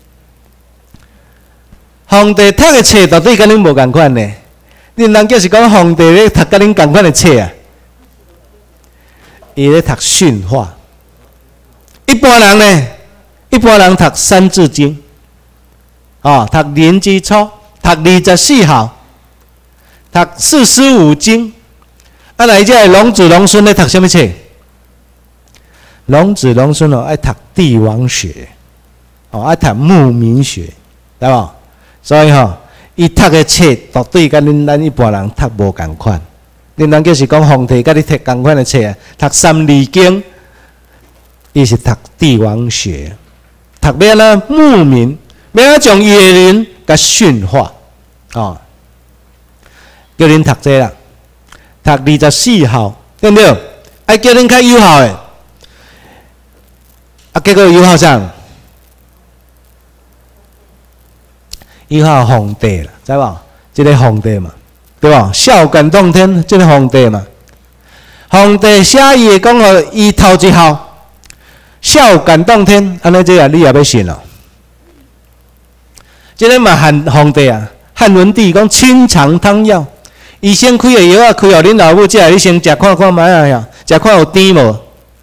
皇帝读的册绝对甲恁无共款呢。恁人叫是讲皇帝咧读甲恁共款的册啊，伊咧读驯化。一般人呢，一般人读《三字经》，哦，读《连基础》。读24孝，读45经，啊，来这龙子龙孙咧读什么册？龙子龙孙哦，爱读帝王学，哦，爱读牧民学，对无？所以吼，伊读的册绝对甲咱一般人读无共款。恁人就是讲皇帝甲你读共款的册啊，读《三字经》，伊是读帝王学，读要安怎牧民，要安怎将野人甲驯化。哦，叫恁读这啦，读24孝，对不对？爱叫恁较有效的，啊，结果有效啥？有效皇帝啦，知无？这个皇帝嘛，对吧？孝感动天，这个皇帝嘛，皇帝写伊的讲哦，伊头一孝，孝感动天，安尼这啊，你也要信咯？这个嘛，汉皇帝啊。汉文帝讲清肠汤药，医生开的药啊，开互恁老母食，你先食看看卖啊呀，食看有甜无？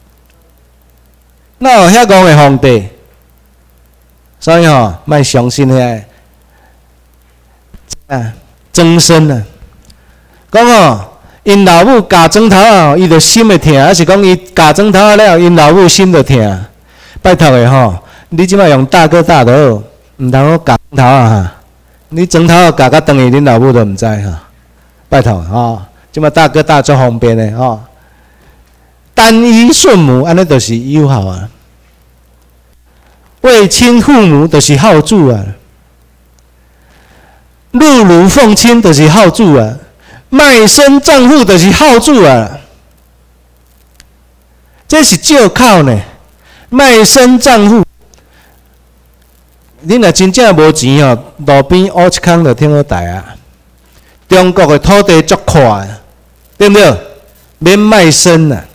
哪有遐戆的皇帝？所以吼，莫相信遐啊，增生啊。讲吼，因老母夹砖头啊，伊就心会痛，还是讲伊夹砖头啊了，因老母心就痛？拜托的吼，你即摆用大哥大的好，毋通我夹砖头啊哈。你砖头夹到长去，恁老母都毋知哈。拜托吼，即马大哥大足方便的吼，单一顺母安尼就是友好啊。为亲父母就是孝子啊，入乳奉亲就是孝子啊，卖身丈夫就是孝子啊。这是借口呢，卖身丈夫。恁若真正无钱哦，路边挖一坑就挺好台啊！中国的土地足阔，对不对？免卖身啊！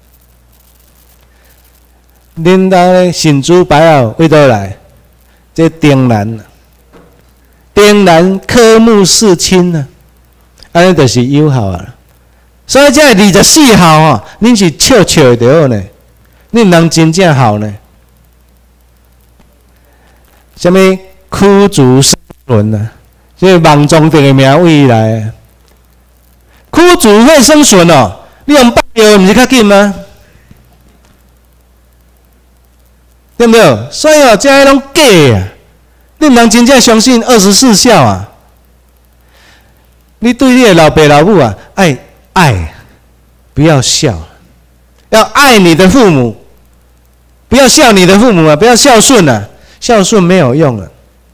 恁兜新竹白澳为倒来？这丁兰，丁兰科目四亲啊，安尼就是友好啊。所以这24孝哦，恁是笑笑就好呢，恁人真正好呢。什么枯竹生笋啊？这望中地的名位来。枯竹会生笋哦，你用放药不是较紧吗？对不对？所以哦，这些拢假啊！你人真正相信24孝啊？你对你的老爸老母啊，爱，不要笑。 要爱你的父母，不要笑你的父母啊，不要孝顺啊，孝顺没有用啊。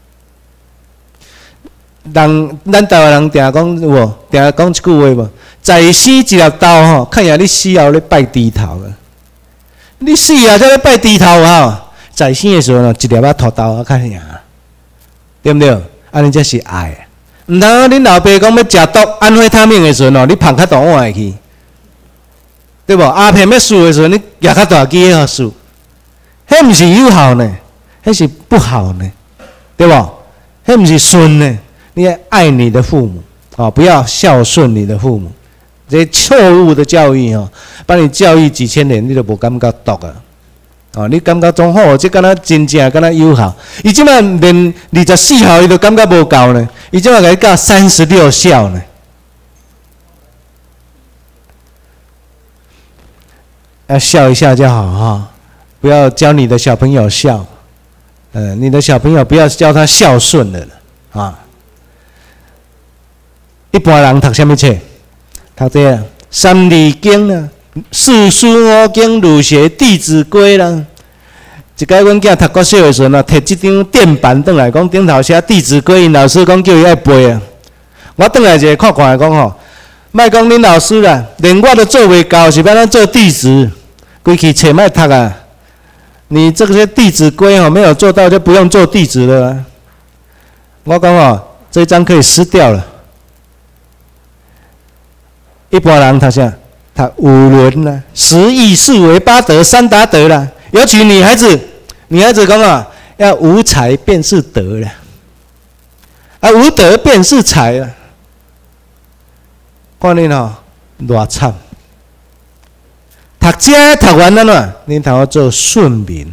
咱台湾人定讲有无？定讲一句话无？在生一粒豆吼，看呀你死后咧拜猪头啊！你死啊才咧拜猪头吼，在生的时候一粒仔土豆啊较赢，对不对？安尼才是爱。毋通恁老爸讲要食毒安非他命的时阵你捧较大碗下去，对无？鸦片要输的时候，你举较大支互输，迄毋是有效呢，迄是不好呢，对无？迄毋是顺呢。你要爱你的父母啊，不要孝顺你的父母。这些错误的教育哦，把你教育几千年，你都无感觉毒啊！哦，你感觉总好，这敢若真正敢若有效。伊即摆连24孝伊都感觉无够呢，伊即摆甲你教36孝呢。要笑一下就好哈，不要教你的小朋友笑。你的小朋友不要教他孝顺的了啊。一般人读什么册？读这《三字经》啦，《四书五经》、儒学《弟子规》啦。一摆阮囝读国小的时阵摕即张垫板转来，讲顶头写《弟子规》，因老师讲叫伊爱背啊。我转来一下看看讲吼，莫讲恁老师啦，连我都做袂到，是要咱做弟子，规气册莫读啊。你这些《弟子规》吼没有做到，就不用做弟子了啊。我讲哦，这一章可以撕掉了。一般人读啥？读五伦啦、十义、四维、八德、三达德啦。尤其女孩子讲啊，要无才便是德啦，啊无德便是才啦。看恁吼，偌惨！读这读完了喏，恁头要做顺民。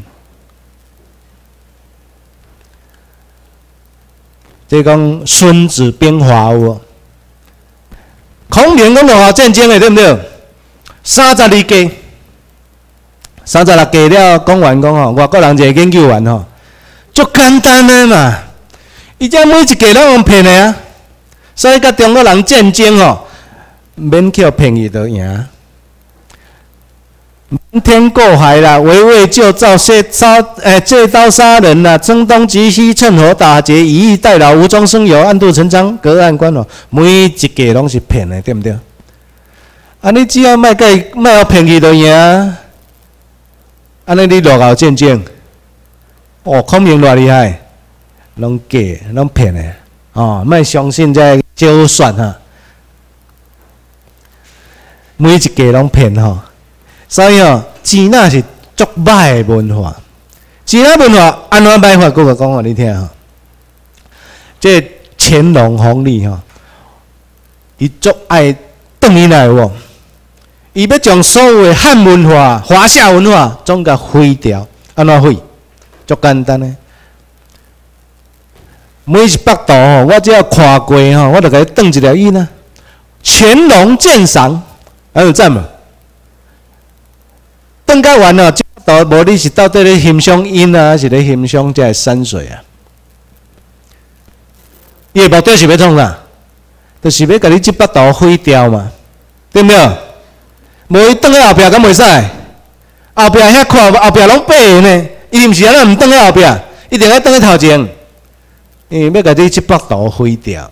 这讲《孙子兵法》有无？孔明讲落战争的对不对？32家，36家了讲完讲吼，外国人就研究完吼，足简单的嘛。伊这每一家拢用骗的啊，所以甲中国人战争吼，免去骗伊就赢。瞒天过海啦，围魏救赵，借刀杀人啦，声东击西，趁火打劫，以逸待劳，无中生有，暗度陈仓，隔岸观火，每一家拢是骗的，对不对？啊，你只要莫互骗去就赢。安尼你落后战争，哦，孔明偌厉害，拢假，拢骗的，哦，莫相信这招算哈，每一家拢骗吼。所以哦，支那是足歹的文化。支那文化安怎歹法？我讲互你听吼。这乾隆皇帝吼，伊足爱转伊来有，伊要将所有的汉文化、华夏文化总甲毁掉。安怎毁？足简单的。每一幅图吼，我只要看过吼，我就甲伊转一条音啊。乾隆鉴赏，还有赞嘛？转解完了，这图无你是到底咧欣赏音啊，还是咧欣赏这山水啊？伊的目的是要创啥？就是要甲你这幅图毁掉嘛，对不对？无伊转去后壁敢袂使？后壁遐看后壁拢白的呢，伊毋是安尼，毋转去后壁，一定要转去头前，因为要甲你这幅图毁掉。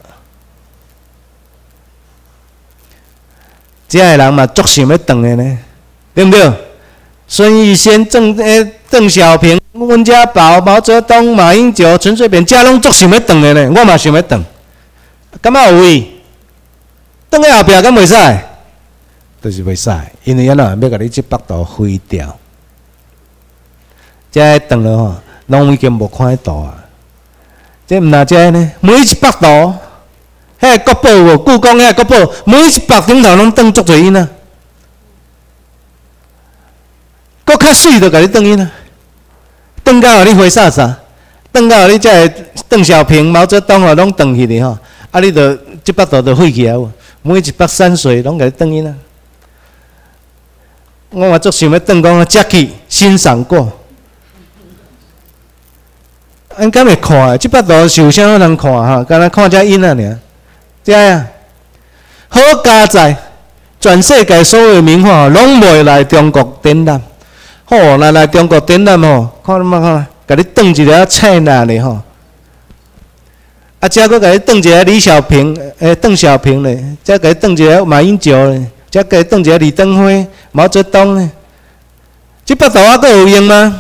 这个人嘛，足想要转的呢，对不对？孙逸仙、邓小平、温家宝、毛泽东、马英九、陈水扁，这拢足想要转的呢。我嘛想要转，感觉有位转去后壁敢袂使？就是袂使，因为安怎要甲你这幅图毁掉。这转了吼，拢已经无看得到啊。这毋那这呢？每一幅图，迄国宝无故宫遐国宝，每一幅顶头拢转足侪因啊。搁较水就甲你转去啦，转到互你回啥啥，转到互你这邓小平、毛泽东拢转去哩吼，啊，你就这幅图就废去啊！每一幅山水拢甲你转去啦。我嘛足想要转讲接去欣赏过，俺敢会看啊？这幅图是有啥人看哈？敢若看遮因啊尔，这样好佳哉， 全世界所有名画拢袂来中国展览。好，来中国展览吼，看嘛看，甲你当一个菜那咧吼。啊，遮佫甲你当一个李小平，邓小平咧，遮甲你当一个马英九咧，遮甲你当一个李登辉、毛泽东咧。这幅图啊，佫有用吗？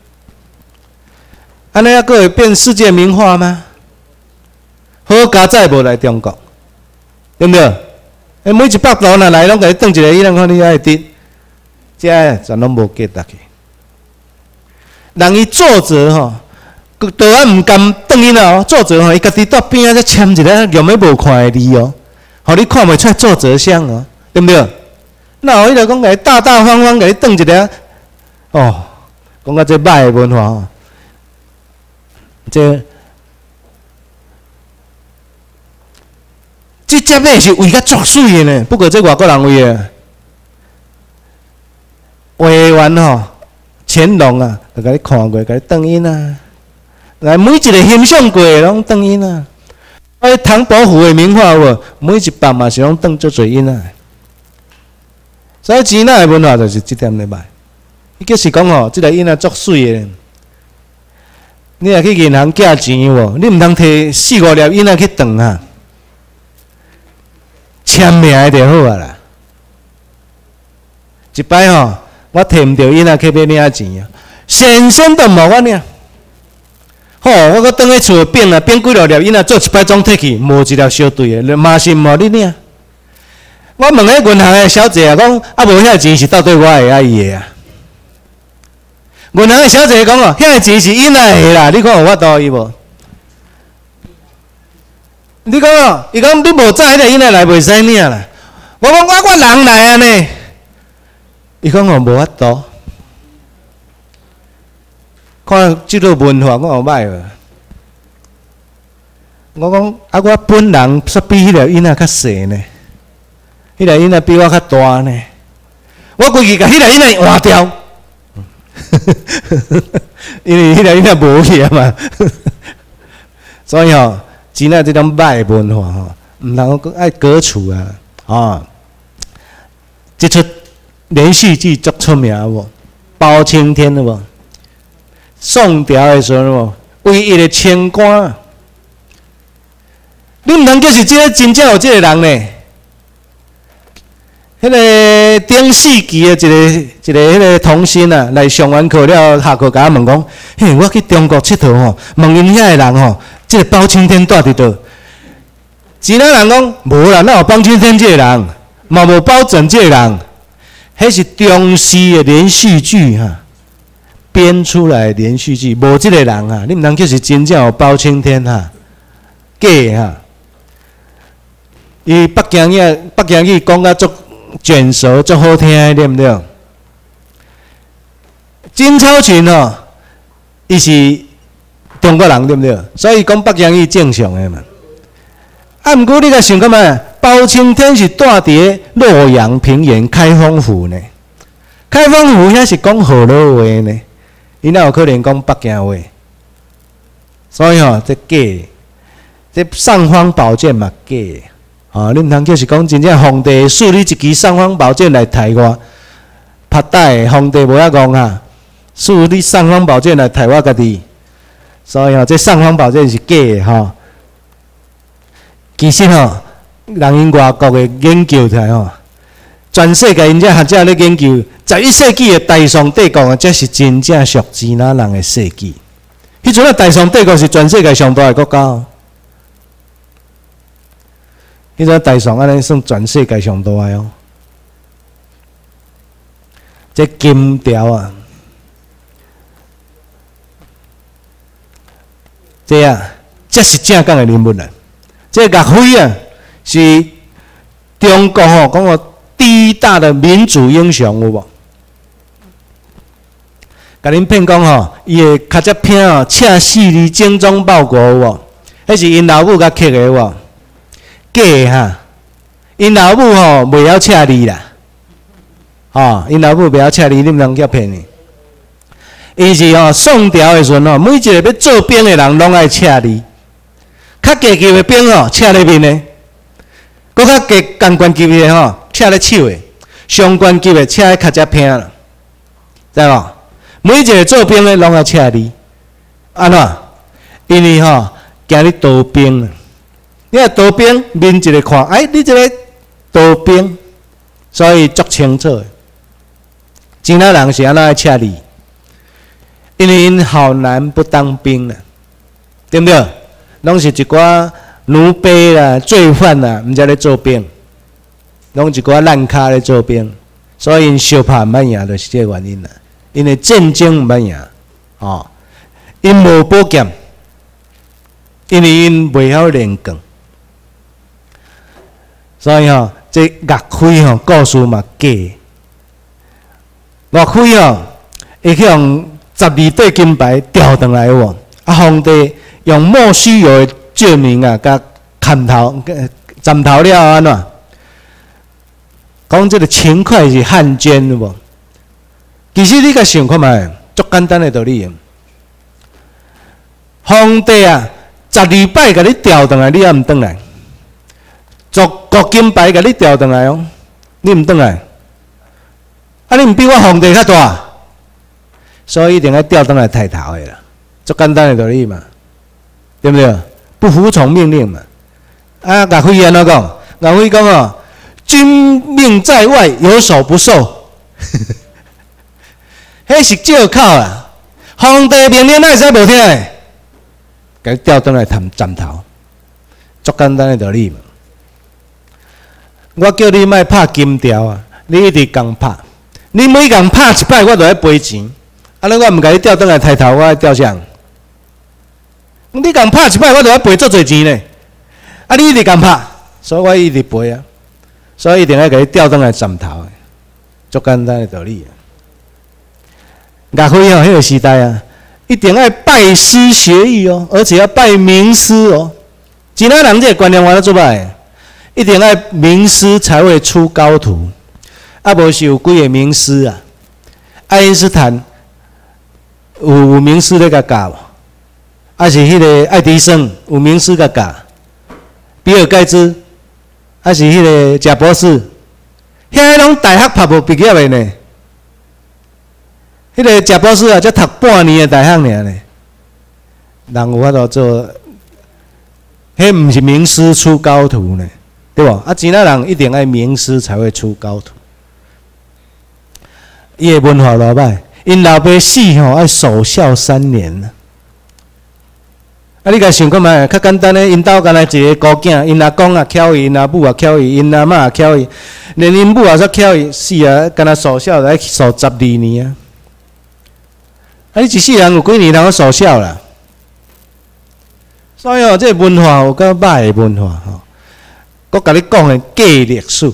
安尼啊，佫会变世界名画吗？好佳哉无来中国，对不对？每一幅图若来，拢甲你当一个，伊人看你爱得，这全拢无记得去。人伊作者吼，倒啊毋甘当伊啦，作者吼，伊家己到边仔再签一个用诶无看诶字哦，互你看袂出来作者像哦，对不对？那有迄个讲甲大大方方甲你当一个。哦，讲到这歹的文化吼，这接尾是为甲作水的呢。不过这外国人为的，画完吼，乾隆啊，就甲你看过，甲你当因啊。来每一个欣赏过的拢当因啊。唐伯虎的名画有每一版嘛是拢当足侪因啊。所以支那的文化就是这点礼拜。伊就是讲吼，即个囡仔足水的。你若去银行借钱无？你毋通摕4、5粒囡仔去转啊，签名的就好啊啦。一摆吼，我摕毋着囡仔去要领钱啊，先生都无我领。好，我搁转去厝变啊，变几落粒囡仔做一摆总摕去，无一粒相对的，嘛是无你领。我问迄银行的小姐啊，讲啊无遐钱是到底我会爱伊的啊？银行的小姐讲哦，遐个钱是囡仔的啦，你看有法度伊无？你讲哦，伊讲你无载迄个囡仔来袂使领啦。我讲我人来啊呢，伊讲哦无法度。看即个文化，我有歹无？我讲啊，我本人煞比迄个囡仔较细呢，迄个囡仔比我较大呢，我规气甲迄个囡仔换掉。因为迄个囡仔无去啊嘛，所以吼，真正这种歹文化吼，毋通爱革除啊！啊，这出连续剧足出名无？包青天的无？宋朝的时候无？唯一的清官，你毋通叫是这个真正有这个人呢？迄个顶4期的一个迄个童星啊，来上完课了，下课甲我问讲：嘿，我去中国佚佗吼，问因遐个人吼，即个包青天住伫倒？其他人讲无啦，哪有包青天这个人？嘛无包拯这个人，迄是中视的连续剧哈，编出来的连续剧，无这个人啊，你毋通叫是真正有包青天哈，假哈。伊北京语讲甲足卷舌足好听，对不对？金超群哦，伊是中国人，对不对？所以讲北京语正常的嘛。啊，毋过你甲想干嘛？包青天是住伫洛阳平原开封府呢？开封府遐是讲河洛话呢，伊哪有可能讲北京话？所以吼，这假，这尚方宝剑嘛假。哦，你毋通叫是讲真正皇帝赐你一支尚方宝剑来杀我，拍歹皇帝无遐戆啊！赐你尚方宝剑来杀我家己，所以吼，这尚方宝剑是假的吼。其实吼，人因外国的研究出来吼，全世界因遮学者咧研究，11世纪的大宋帝国啊，才是真正属支那人的世纪。迄阵啊，大宋帝国是全世界上大的国家。迄阵大宋安尼算全世界上大哦，这金条啊，这啊，这是正港的人物啊。这岳飞啊，是中国吼讲个第一大的民主英雄，有无？甲恁骗讲吼，伊的卡只片哦，赤死你精忠报国有无？迄是因老母甲刻的有无？假哈，因老母吼袂晓赤字啦，吼，因老母袂晓赤字，你毋通叫骗伊。伊是吼宋朝的时阵吼，每一个要做兵的人拢爱赤字，较低级的兵吼赤咧面的，搁较低共关级的吼赤车咧手的，上关级的车较只拼啦，知无？每一个做兵的拢要车你，安怎？因为吼惊你逃兵，你若逃兵，面一个看，哎，你这个逃兵，所以足清楚的。其他人是安怎来车你？因为因好男不当兵啦，对不对？拢是一寡奴婢啦、罪犯啦，毋才咧做兵，拢一寡烂咖咧做兵，所以因相拍毋捌赢，就是这个原因啦。因为战争毋捌赢，哦，因无宝剑，因为因袂晓练剑，所以吼，这岳飞吼故事嘛假。岳飞吼，会去用12块金牌调转来喎，啊，皇帝用莫须有的证明啊，甲砍头、斩头了安怎？讲这个秦桧是汉奸有无？其实你甲想看觅，足简单的道理。皇帝啊，12摆甲你调转来，你也毋转来；逐个金牌甲你调转来哦，你毋转来。啊，你毋比我皇帝较大，所以一定要调转来抬头的啦，足简单的道理嘛，对不对？不服从命令嘛。啊，岳飞安怎讲？岳飞讲哦，君命在外，有所不受。迄是借口啦，皇帝命令哪会使无听的？甲你调转来斩头，足简单的道理嘛。我叫你莫拍金条啊，你一直共拍，你每共拍一摆，我就要赔钱。啊，我毋甲你调转来抬头，我爱调啥？你共拍一摆，我就要赔足侪钱呢。啊，你一直共拍，所以我一直赔啊。所以一定要甲你调转来斩头，足简单的道理啊。岳飞哦，迄个时代啊，一定要拜师学艺哦，而且要拜名师哦。其他人这个观念我咧做歹，一定要名师才会出高徒。啊，无是有几个名师啊？爱因斯坦有名师咧甲教无？啊是迄个爱迪生有名师甲教？比尔盖茨啊是迄个贾博士？遐拢大学读无毕业的呢？迄个贾博士啊，才读半年的大学尔呢。人有法度做，迄毋是名师出高徒呢，对无？啊，其他人一定爱名师才会出高徒。伊的文化老歹，因老爸死吼爱守孝3年呢。啊，你甲想看觅，较简单诶，因兜干那一个孤囝，因阿公也巧伊，因阿母也巧伊，因阿嬷也巧伊，连因母也煞巧伊，死啊，干那守孝来守12年啊。啊！你一世人有几年通守孝啦？所以哦，这文化有够歹的文化吼。我甲你讲的假历史。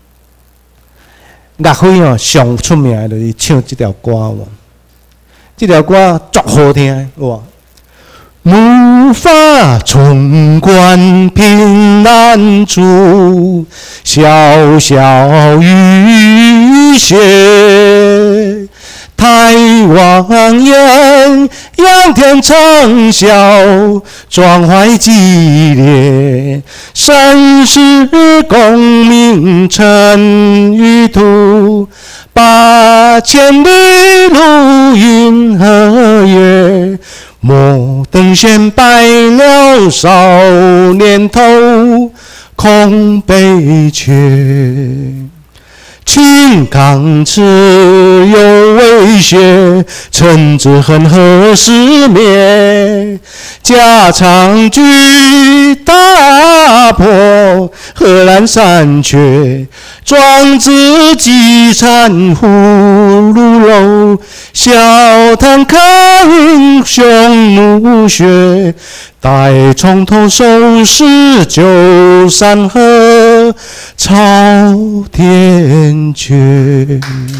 岳飞哦，上出名的就是唱这条歌喎。这条歌足好听哇！木筏冲冠凭栏处，潇潇雨雪。抬望眼，仰天长啸，壮怀激烈。三十功名尘与土，8000里路云和月。莫等闲白了少年头，空悲却。青钢刺有为血，臣之恨何时灭？家常举大破，贺兰山阙。壮志饥餐胡虏肉，笑谈看英雄怒血。待从头收拾旧山河，朝天阙。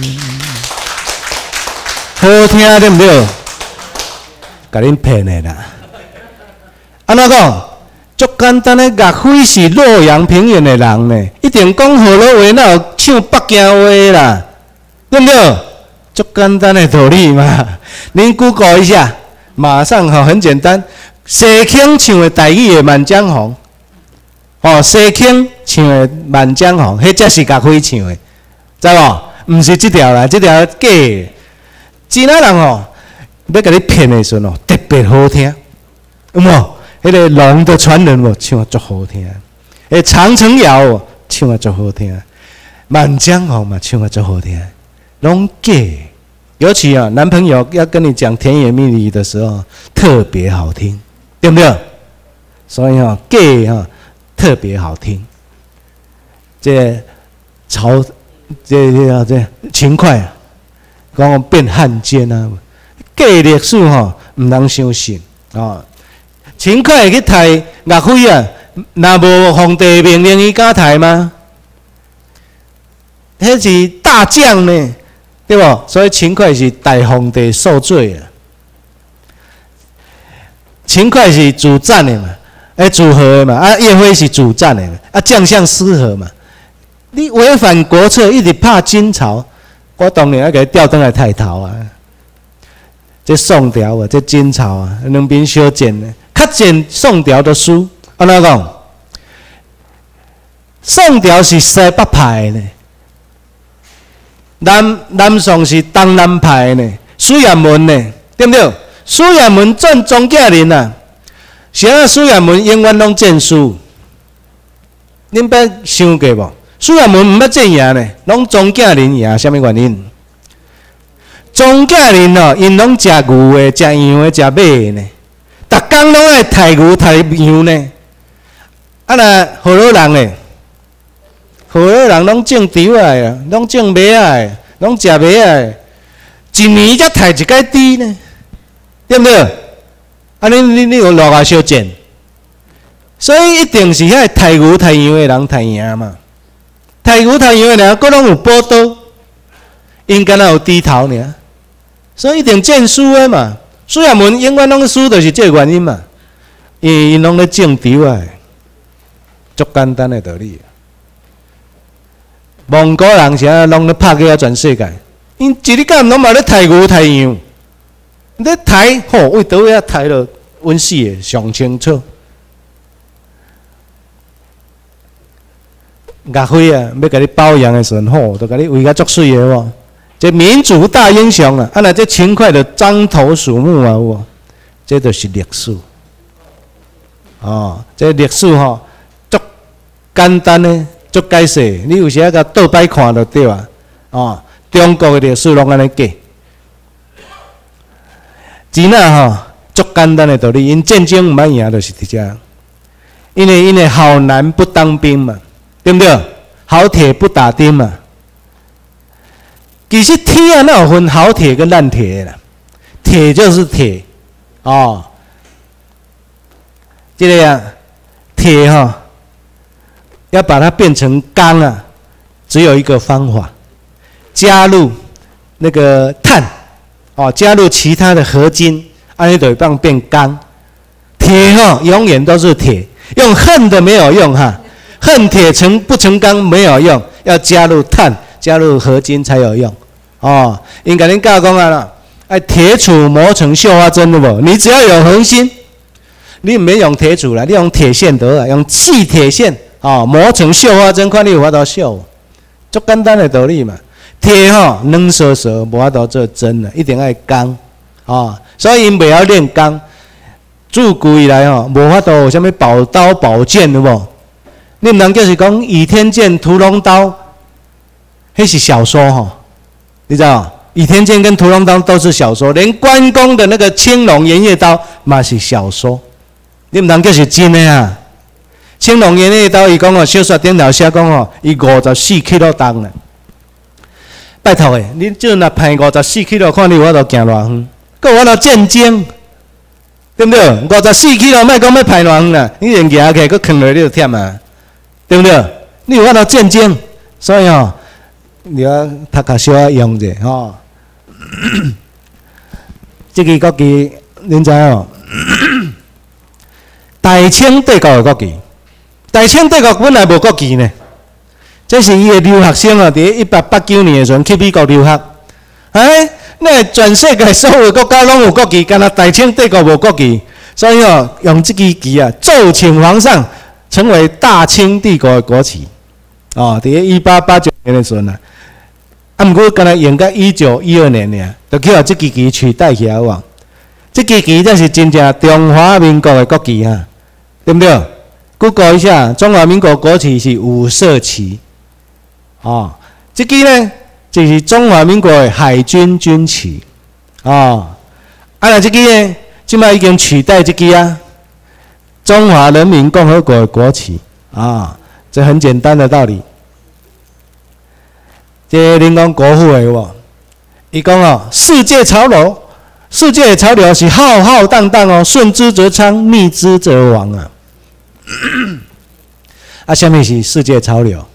好听对不对？甲恁骗的啦！安怎讲？足简单的，岳飞是洛阳平原的人呢，一定讲河洛话，哪有唱北京话啦？对不对？足简单的道理嘛。您 Google 一下，马上很简单。西庆唱的台语的《满江红》， 哦，西京唱的《满江红》，迄才是岳飞唱的，知无？毋是即条啦，即条假的。其他人吼，要甲你骗的时阵哦，特别好听，有无？迄个《龙的传人》哦，唱啊足好听；诶，《长城谣》哦，唱啊足好听；《满江红》嘛，唱啊足好听，拢假的。尤其啊，男朋友要跟你讲甜言蜜语的时候，特别好听，对不对？所以啊，假啊特别好听。这秦桧啊，讲变汉奸啊，假历史吼唔通相信啊。秦桧去杀岳飞啊，若无皇帝命令伊敢杀吗？迄是大将呢。对不？所以秦桧是大皇帝受罪啊。秦桧是主战的嘛，主和的嘛，啊，岳飞是主战的嘛，啊，将相失和嘛。你违反国策，一直怕金朝，我当然要给他调转来抬头啊。这宋朝啊，这金朝啊，两边相战呢，较战宋朝的输。安怎讲？宋朝是西北派的呢。南宋是东南派呢，苏彦文呢，对不对？苏彦文战钟家人啊，谁啊？苏彦文永远拢战输，恁捌想过无？苏彦文毋捌战赢呢，拢钟家人赢，什么原因？钟家人哦，因拢食牛的、食羊的、食马的呢，逐工拢爱杀牛、杀羊呢。啊，那河洛人呢？河洛人拢种猪仔啊，拢种马仔，拢食马仔，一年才杀一届猪呢，对不对？啊，你有偌个相战，所以一定是遐杀牛杀羊的人杀赢嘛。杀牛杀羊的人，佫拢有宝刀，因敢若有低头尔，所以一定战输的嘛。苏彦文永远拢输，就是这个原因嘛，因拢咧种猪仔，足简单的道理。蒙古人是啊，拢咧拍去啊全世界，因一日到晚拢嘛咧杀牛杀羊，咧杀吼为倒遐杀了阮死的上清楚。岳飞啊，要甲你包养的时阵，吼，都甲你为甲足水的喎。这民族大英雄啊，啊那这秦桧的獐头鼠目啊，有无？这就是历史。哦，这历史吼，足简单的。足解释，你有时啊甲倒摆看就对啊。哦，中国的历史拢安尼过，真啊吼，足简单的道理。因战争毋捌赢，就是伫遮。因为好男不当兵嘛，对不对？好铁不打钉嘛。其实铁啊，哪有分好铁跟烂铁啦？铁就是铁，哦，这个啊，铁吼。要把它变成钢啊，只有一个方法，加入那个碳，哦，加入其他的合金，安尼就会当变钢。铁哈，永远都是铁，用恨的没有用哈，恨铁不成钢没有用，要加入碳，加入合金才有用。哦，因甲恁教讲啊啦，哎，铁杵磨成绣花针，对不？你只要有恒心，你唔免用铁杵啦，你用铁线得了，用细铁线。哦，磨成绣花针，看你有法度绣，足简单的道理嘛。铁吼软烧烧，无法度做针啊，一定爱钢啊。所以因袂晓炼钢，自古以来吼无法度有啥物宝刀宝剑的无？你唔通就是讲倚天剑、屠龙刀，迄是小说吼，你知道？倚天剑跟屠龙刀都是小说，连关公的那个青龙偃月刀嘛是小说，你唔通叫是真的啊？青龙偃月刀，伊讲哦，小说顶头写讲哦，伊54 kg 重呢。拜托诶，你就若派54 kg，看你有法度行偌远，搁有法度战争，对不对？54 kg，莫讲要派偌远啦，你连举起搁扛落你就忝啊，对不对？你有法度战争，所以哦，你要读较小啊用者吼。这个国旗，恁知哦？大清帝国的国旗。大清帝国本来无国旗呢，这是伊的留学生啊，伫1889年的时阵去美国留学。哎，那全世界所有国家拢有国旗，干那大清帝国无国旗，所以哦，用这支旗啊，奏请皇上成为大清帝国的国旗。哦，伫1889年的时阵啊，啊，毋过敢若用到1912年尔，就去互这支旗取代起来有无？这支旗才是真正中华民国的国旗哈，对不对？Google 一下，中华民国国旗是五色旗。哦，这支呢，就是中华民国的海军军旗。哦，啊，那这支呢，即摆已经取代这支啊，中华人民共和国的国旗啊，这很简单的道理。这恁讲国父的有无？伊讲哦，世界潮流，世界的潮流是浩浩荡荡哦，顺之则昌，逆之则亡啊。啊，什么是世界潮流？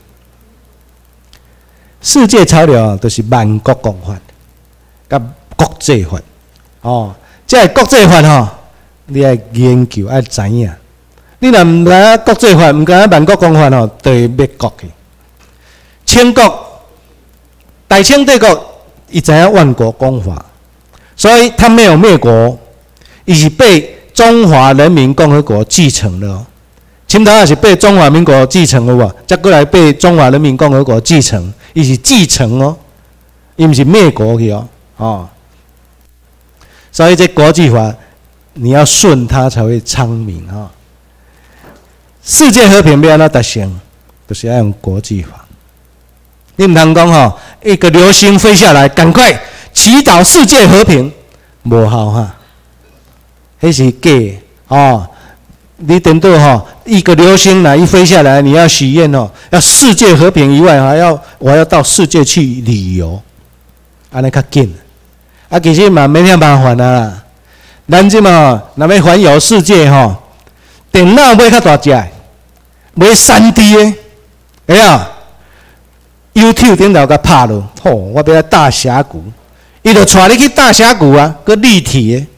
世界潮流就是万国公法，甲国际法。哦，这国际法吼，你爱研究，爱知影。你若唔知影国际法，唔知影万国公法吼，就会灭国去。清国，大清帝国，伊知影万国公法，所以他没有灭国，伊是被中华人民共和国继承的哦。清朝也是被中华民国继承的无，再过来被中华人民共和国继承，伊是继承哦，伊毋是灭国去哦，哦。所以这国际法，你要顺它才会昌明啊、哦。世界和平要安怎达成，就是要用国际法。你唔通讲吼，一个流星飞下来，赶快祈祷世界和平，无效哈，迄是假哦。你等到吼一个流星一飞下来，你要许愿哦，要世界和平以外，我要到世界去旅游，安尼较紧。啊，其实嘛免遐麻烦啊啦。咱即嘛，若要环游世界吼，电脑买较大只，买3D 的，会啊 ？YouTube 顶头甲拍落，吼，我要大峡谷，伊就带你去大峡谷啊，佮立体的，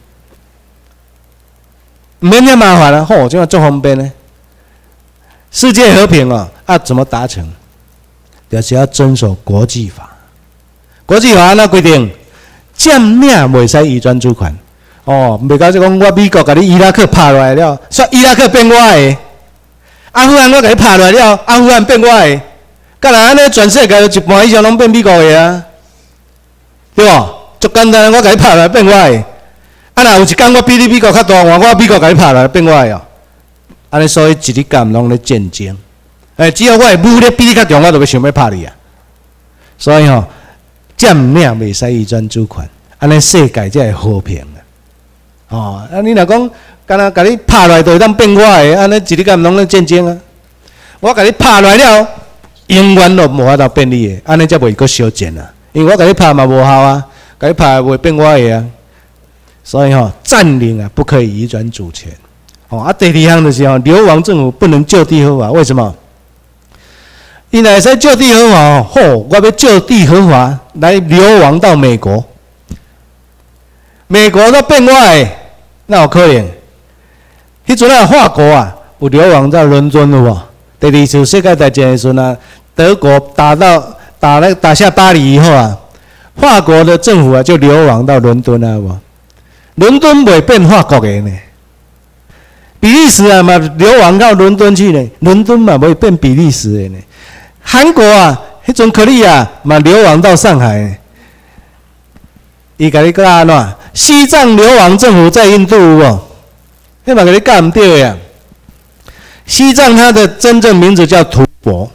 唔免遐麻烦啊，吼，这样足方便呢。世界和平啊，怎么达成？就是要遵守国际法。国际法安怎规定？占领袂使移转主权，哦，袂到就讲我美国甲你伊拉克拍落来了，说伊拉克变我的，阿富汗我甲你拍落来了，阿富汗变我的，干若安尼全世界一半以上拢变美国的啊，对无？足简单，我甲你拍落来变我的，啊，若有一天我比你美国较大碗，我美国甲你拍落来变我的哦，安尼所以一日干拢咧战争，只要我的武力比你较强，我就要想要拍你啊，所以吼。占领袂使移转主权，安尼世界才会和平啊！哦，你若讲，干那甲你拍落来，就会当变我的，安尼一日干拢咧战争啊！我甲你拍落来了，永远都无法度变你的，安尼才袂阁相战啊！因为我甲你拍嘛无效啊，甲你拍袂变我的啊！所以占领啊不可以移转主权。第二项就是流亡政府不能就地合法，为什么？伊若会使就地合法我要就地合法来流亡到美国，美国都变我的，那有可能？迄阵法国有流亡到伦敦有无？第二次世界大战的时阵德国打下巴黎以后法国的政府就流亡到伦敦有无？伦敦袂变法国的呢？比利时嘛流亡到伦敦去呢，伦敦嘛袂变比利时的呢？韩国迄阵可以嘛流亡到上海，伊甲你讲安怎？西藏流亡政府在印度有无？迄嘛甲你讲唔对呀。西藏它的真正名字叫吐蕃，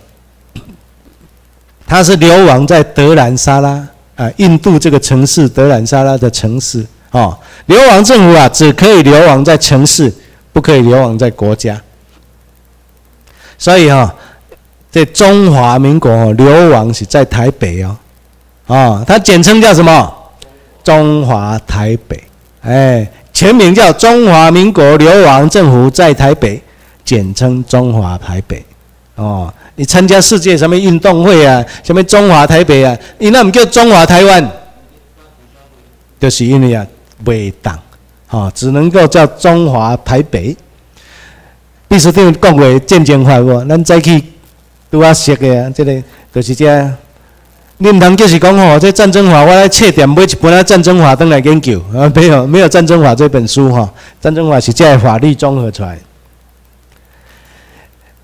它是流亡在德兰萨拉印度这个城市德兰萨拉的城市流亡政府只可以流亡在城市，不可以流亡在国家。所以在中华民国流亡是在台北它简称叫什么？中华台北，全名叫中华民国流亡政府在台北，简称中华台北。你参加世界什么运动会什么中华台北你那不叫中华台湾，就是因为袂当只能够叫中华台北。历史顶讲过战争法无？咱早起拄熟的这个就是这。你唔通就是讲这战争法，我来册店买一本战争法回来研究没有战争法这本书战争法是这法律综合出来。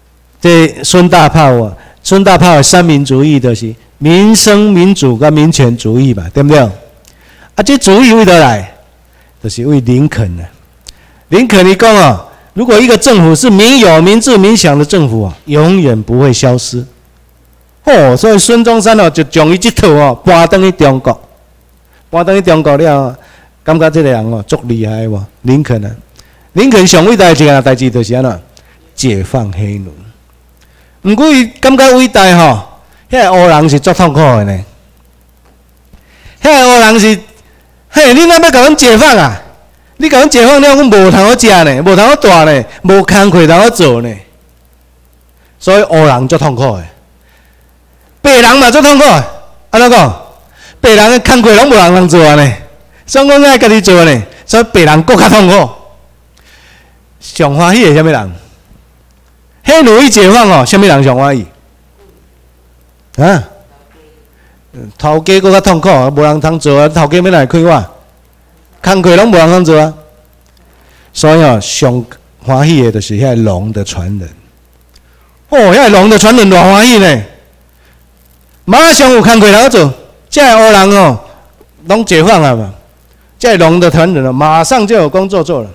这孙大炮啊，孙大炮的三民主义就是民生、民主跟民权主义嘛，对不对？啊，这主义为何来？就是为林肯啊。林肯你讲哦，如果一个政府是民有、民治、民享的政府啊，永远不会消失。哦，所以孙中山哦，就将伊这套哦搬回去中国，搬回去中国了，感觉这个人哦足厉害喎。林肯啊，林肯上伟大一件代志就是安怎解放黑奴。毋过伊感觉伟大吼，遐个黑人是足痛苦的呢。遐个黑人是，嘿，你哪要甲阮解放啊？你甲阮解放了，阮无通好食呢，无通好住呢，无工课通好做呢。所以黑人足痛苦的，白人嘛足痛苦。安怎讲？白人的工课拢无人通做呢，所以讲爱家己做呢。所以白人更较痛苦。上欢喜的啥物人？黑奴一解放哦，啥物人上欢喜？啊？头家更较痛苦，无人通做啊！头家要来开我？工课拢无人通做啊，所以哦，上欢喜的就是遐龙的传人。哦，遐龙的传人偌欢喜呢，马上有工课通做。这黑人哦，拢解放了嘛，这龙的传人哦，马上就有工作做了。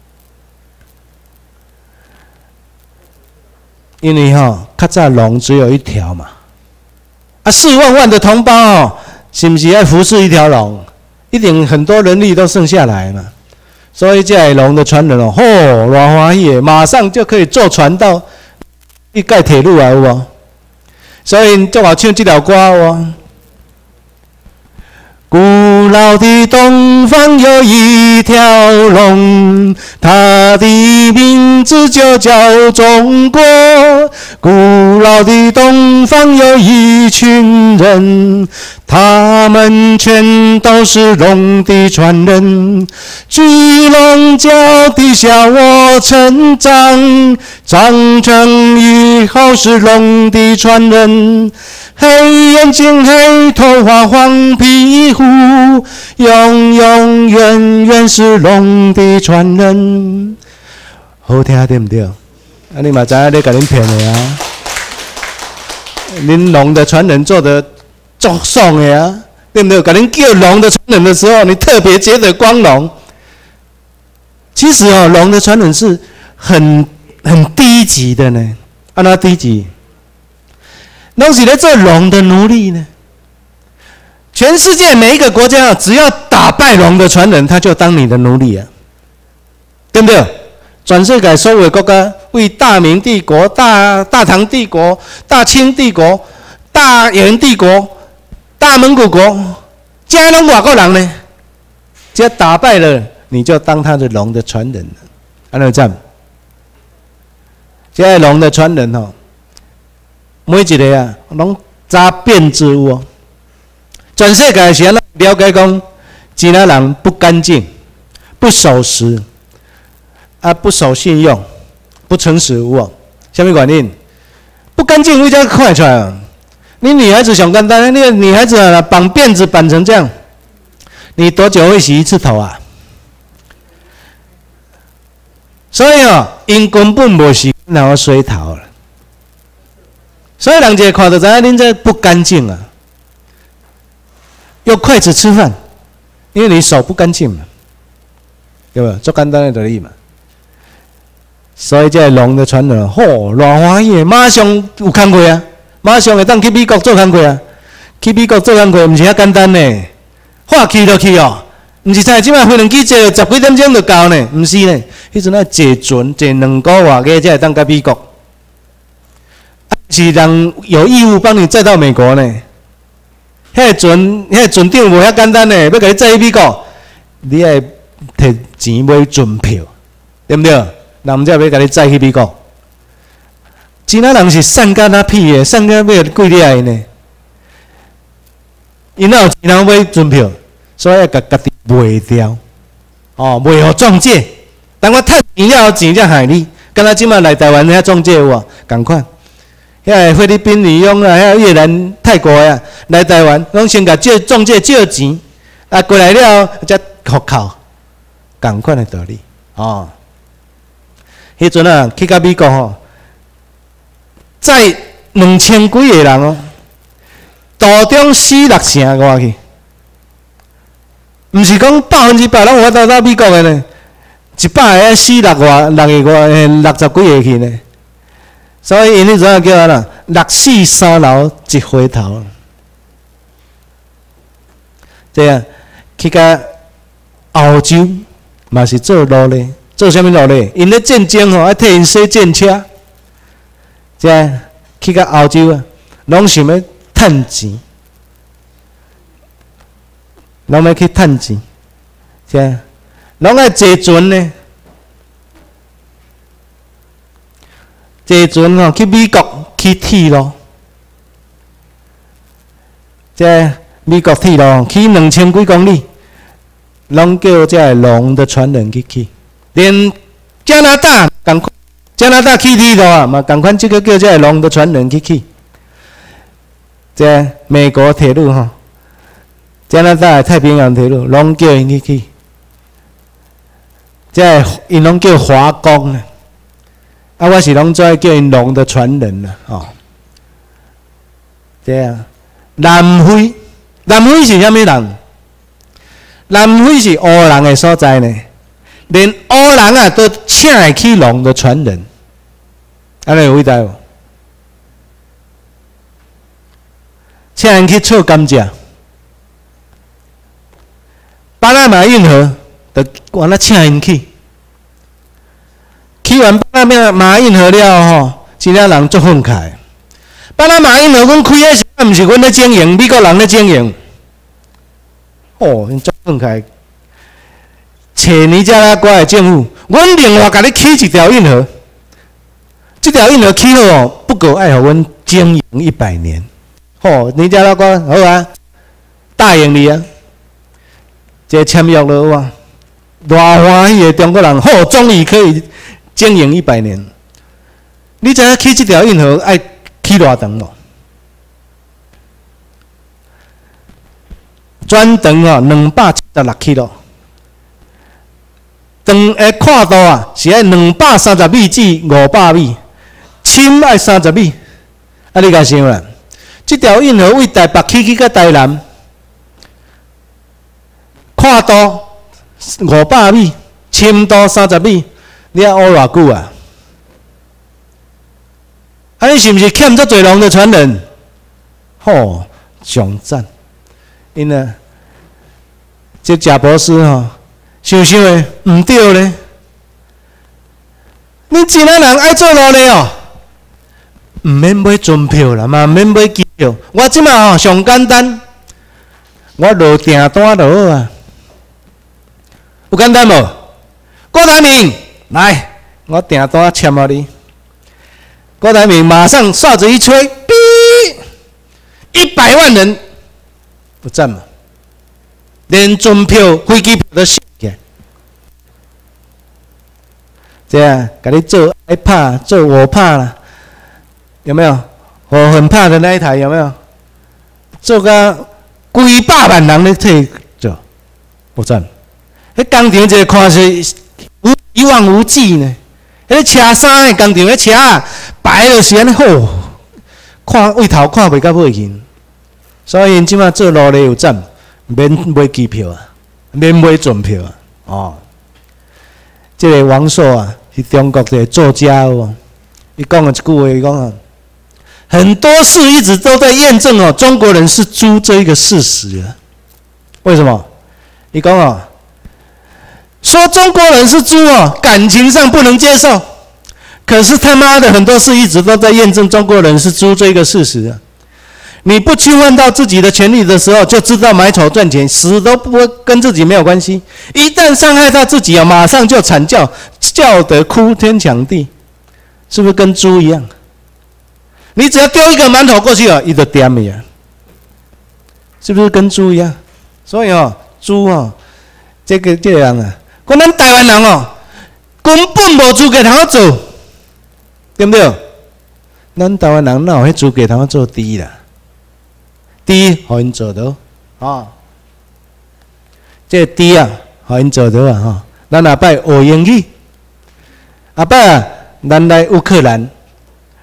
因为吼，较早龙只有一条嘛，啊，4万万的同胞哦，是不是要服侍一条龙？一定很多人力都剩下来嘛，所以这龙的传人哦，吼，偌欢喜的，马上就可以坐船到去盖铁路啊，有无？所以就好唱这条歌哦。古老的东方有一条龙，它的名字就叫中国。古老的东方有一群人，他们全都是龙的传人。巨龙脚底下我成长，长成以后是龙的传人。黑眼睛黑头发黄皮肤，永永远远是龙的传人。好听对不对？啊，你嘛知影咧，甲恁骗的啊！恁龙的传人做的足爽的啊，对不对？甲恁叫龙的传人的时候，你特别觉得光荣。其实哦，龙的传人是很低级的呢，按哪低级？拢是咧做龙的奴隶呢。全世界每一个国家，只要打败龙的传人，他就当你的奴隶啊，对不对？全世界所有的国家，为大明帝国、大唐帝国、大清帝国、大元帝国、大蒙古国，这拢外国人呢，只要打败了，你就当他的龙的传人了。安怎这样？这龙的传人哦。每一个啊，拢扎辫子有哦。全世界是安怎了解讲，其他人不干净、不守时，啊，不守信用、不诚实有哦。什么原因？不干净，为啥看出来啊？你女孩子想简单，那个女孩子啊，绑辫子绑成这样，你多久会洗一次头啊？所以哦，因根本无时间然后洗头了。所以人一看就知影恁这不干净啊！用筷子吃饭，因为你手不干净嘛，对吧？最简单的道理嘛。所以这龙的传人，吼，偌欢喜，马上有工课啊，马上会当去美国做工课啊。去美国做工课，毋是遐简单呢，话去就去哦，毋是像即摆飞两机坐10几点钟就到呢，毋是呢，迄阵啊坐船坐2个外月才会当到美国。是人有义务帮你载到美国呢。迄个船长无遐简单呢，要甲你载去美国，你爱摕钱买船票，对不对？人才要甲你载去美国。其他人是省甲那屁的，省甲要贵厉害呢。因哪有钱通买船票，所以要甲家己卖掉，哦，卖互中介。等我趁钱了，钱才害你。敢若即摆来台湾遐中介有无？共款。遐菲律宾女佣啊，遐越南、泰国啊，来台湾，拢先甲借中介借钱，啊过来了才互扣，共款的道理哦。迄阵啊，去到美国吼， 在2000几个人哦，途中死6成外去，毋是讲100%拢有法度到美国的呢，100个死60几个去呢。所以因迄阵叫啥啦？6死3老一回头。这样去甲澳洲嘛是做奴隶，做啥物奴隶？因咧战争吼，爱替因洗战车。这样去甲澳洲啊，拢想要趁钱，拢要去趁钱。这样拢爱坐船呢。坐船吼去美国去铁路，这美国铁路去2000几公里，拢叫这龙的传人去，连加拿大共款，加拿大去铁路啊嘛共款，这个叫这龙的传人去。这美国铁路吼，加拿大太平洋铁路拢叫因去，这因拢叫华工啊。啊，我是拢做叫因龙的传人啦，哦，对啊。南非是啥物人？南非是黑人的所在呢，连黑人啊都请会起龙的传人，安尼有伟大无？请人去采甘蔗，巴拿马运河就原来请因去。去完巴拿马运河了吼，真正人足愤慨。巴拿马运河阮开诶时阵，毋是阮咧经营，美国人咧经营。哦，因足愤慨。找尼加拉瓜诶政府，阮另外甲你起一条运河，这条运河起好哦，不过爱互阮经营100年。吼，尼加拉瓜好啊，答应你啊，这签约了哇，偌欢喜诶中国人，吼，终于可以。经营100年，你知影起这条运河爱起偌长无？全长哦276 km， 长的宽度啊是爱230米至500米，深爱30米。啊，你甲想啦，这条运河为台北去到台南，宽度500米，深度30米。你要学偌久啊？啊，你是毋是欠遮侪龙的传人？吼，上赞！因啊，这贾博士吼，想想诶，毋对咧。你真诶人爱做奴隶哦，毋免买船票啦，嘛毋免买机票。我即马吼上简单，我落订单就好啊。有简单无？郭台铭。来，我订单签互你。郭台铭马上哨子一吹，哔，100万人不赞嘛，连船票、飞机票都收起来。这样，给你做爱怕，做我怕啦，有没有？我很怕的那一台有没有？做个几百万人咧替做，不赞。迄工厂一个看是。一望无际呢，迄个车衫的工厂，迄车啊摆就是安尼好，看位头看袂到尾去，所以因即马做奴隶有赞，免买机票啊，免买船票啊，哦。这个王朔啊，是中国一个作家哦，伊讲了一句话，伊讲啊，很多事一直都在验证哦，中国人是猪这一个事实啊。为什么？伊讲啊。说中国人是猪哦，感情上不能接受，可是他妈的很多事一直都在验证中国人是猪这个事实啊！你不侵犯到自己的权利的时候，就知道买草赚钱，死都不跟自己没有关系；一旦伤害到自己啊，马上就惨叫，叫得哭天抢地，是不是跟猪一样？你只要丢一个馒头过去啊，伊就点你啊，是不是跟猪一样？所以哦，猪哦，这个人啊。讲咱台湾人哦，根本无资格通做，对不对？咱台湾人哪有迄资格通做猪啦？猪，互因做到，哦，这猪啊，互因做到啊，吼。咱下摆学英语，下摆啊，咱来乌克兰，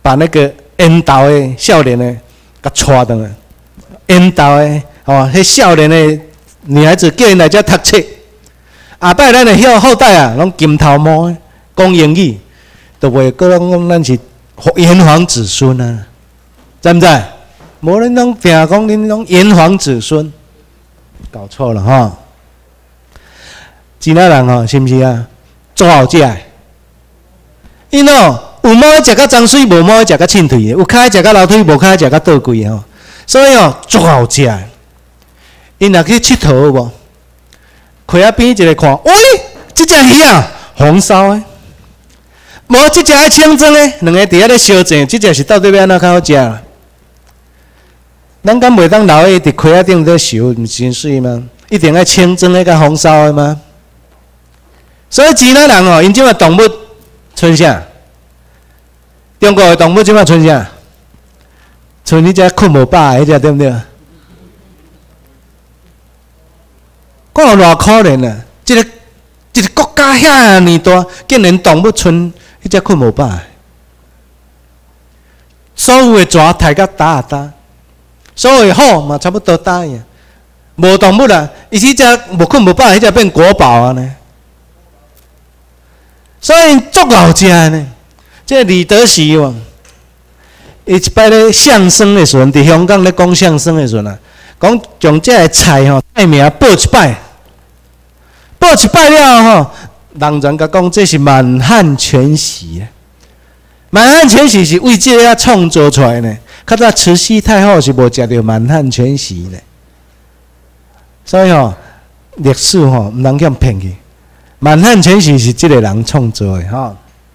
把那个缘投的少年的给带倒来，缘投的迄少年的女孩子叫因来遮读册。下摆咱的后代啊，拢金头毛讲英语，都袂个讲咱是炎黄子孙啊，知毋知？无恁拢定讲恁拢炎黄子孙，搞错了哈。济南人吼，是毋是啊？足好食的，因哦有毛食甲脏水，无毛食甲凊腿的，有骹食甲老腿，无骹食甲倒跪的吼。所以哦，足好食的。因若去佚佗有无？溪仔边一个看，喂，这只鱼啊，红烧的，无这只爱清蒸的，两个伫遐咧烧蒸，这只是到底要安怎较好食啦？咱敢袂当留喺伫溪仔顶咧烧，毋真水吗？一定爱清蒸的甲红烧的吗？所以济南人哦，因即马动物剩啥？中国的动物即马剩啥？剩迄只困无饱的迄只，对不对？看有偌可怜啊！一个国家遐尼大，竟然动物剩迄只困无饱的。所有的蛇抬甲打啊打，所有的虎嘛差不多打呀。无动物啦，伊迄只无困无饱，迄只变国宝啊呢。所以足好食呢。这李德喜哦，伊一摆咧相声的时阵，伫香港咧讲相声的时阵啊。讲将这个菜吼菜名报一摆，报一摆了吼，人全甲讲这是满汉全席啊！满汉全席是为这个创造出来呢。较早慈禧太后是无食到满汉全席呢，所以吼历史吼毋通咁骗去。满汉全席是这个人创造的吼，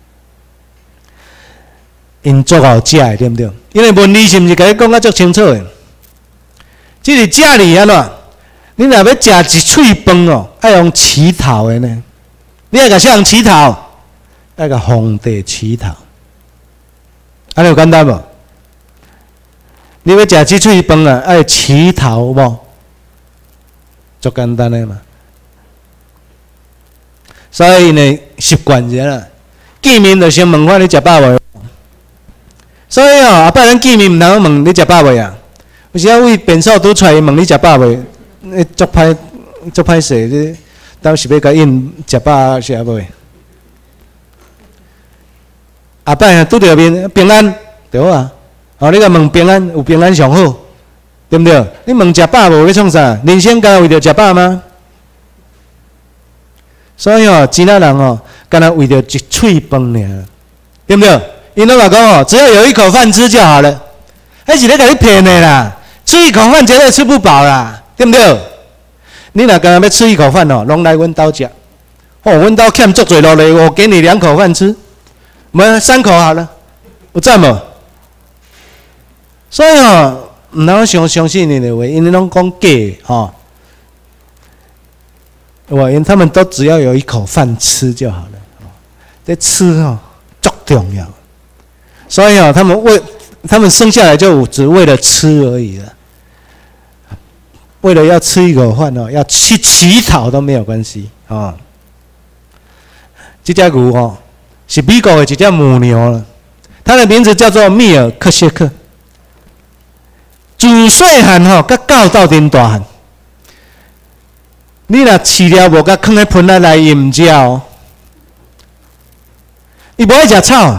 因足好食的，对不对？因为文理是毋是甲你讲啊足清楚的？即个食里安怎？你若要食一喙饭哦，爱用乞讨的呢。你爱甲谁人乞讨？爱甲皇帝乞讨。安尼有简单无？你要食即喙饭啊，爱乞讨无？足简单的嘛。所以呢，习惯者啦，见面就先问我你食饱未？所以哦，后摆咱见面毋通问你食饱未啊？有时啊，为便所拄出来问你食饱未？足歹势，你当时要甲因食饱食未？后摆啊，拄着面平安对啊，哦，你甲问平安，有平安上好，对不对？你问食饱无？要创啥？人生敢为着食饱吗？所以哦，济南人哦，敢若为着一喙饭尔，对不对？因拢话讲哦，只要有一口饭吃就好了，迄是咧甲你骗的啦。吃一口饭绝对吃不饱啦，对不对？你若刚刚要吃一口饭哦，拢来阮兜食。哦，阮兜欠足侪落来，我给你2口饭吃，我们3口好了，有赞无？所以哦，毋通相信你的话，因为拢讲假哦。因他们都只要有一口饭吃就好了。这吃哦，足重要。所以哦，他们生下来就只为了吃而已了。为了要吃一口饭哦，要去乞讨都没有关系啊、哦。这只牛哦，是美国的一只母牛了，它的名字叫做密尔克谢克。自细汉吼，甲狗斗阵大汉。你若饲了无，甲放喺盆仔内，伊唔食哦。伊不爱食草。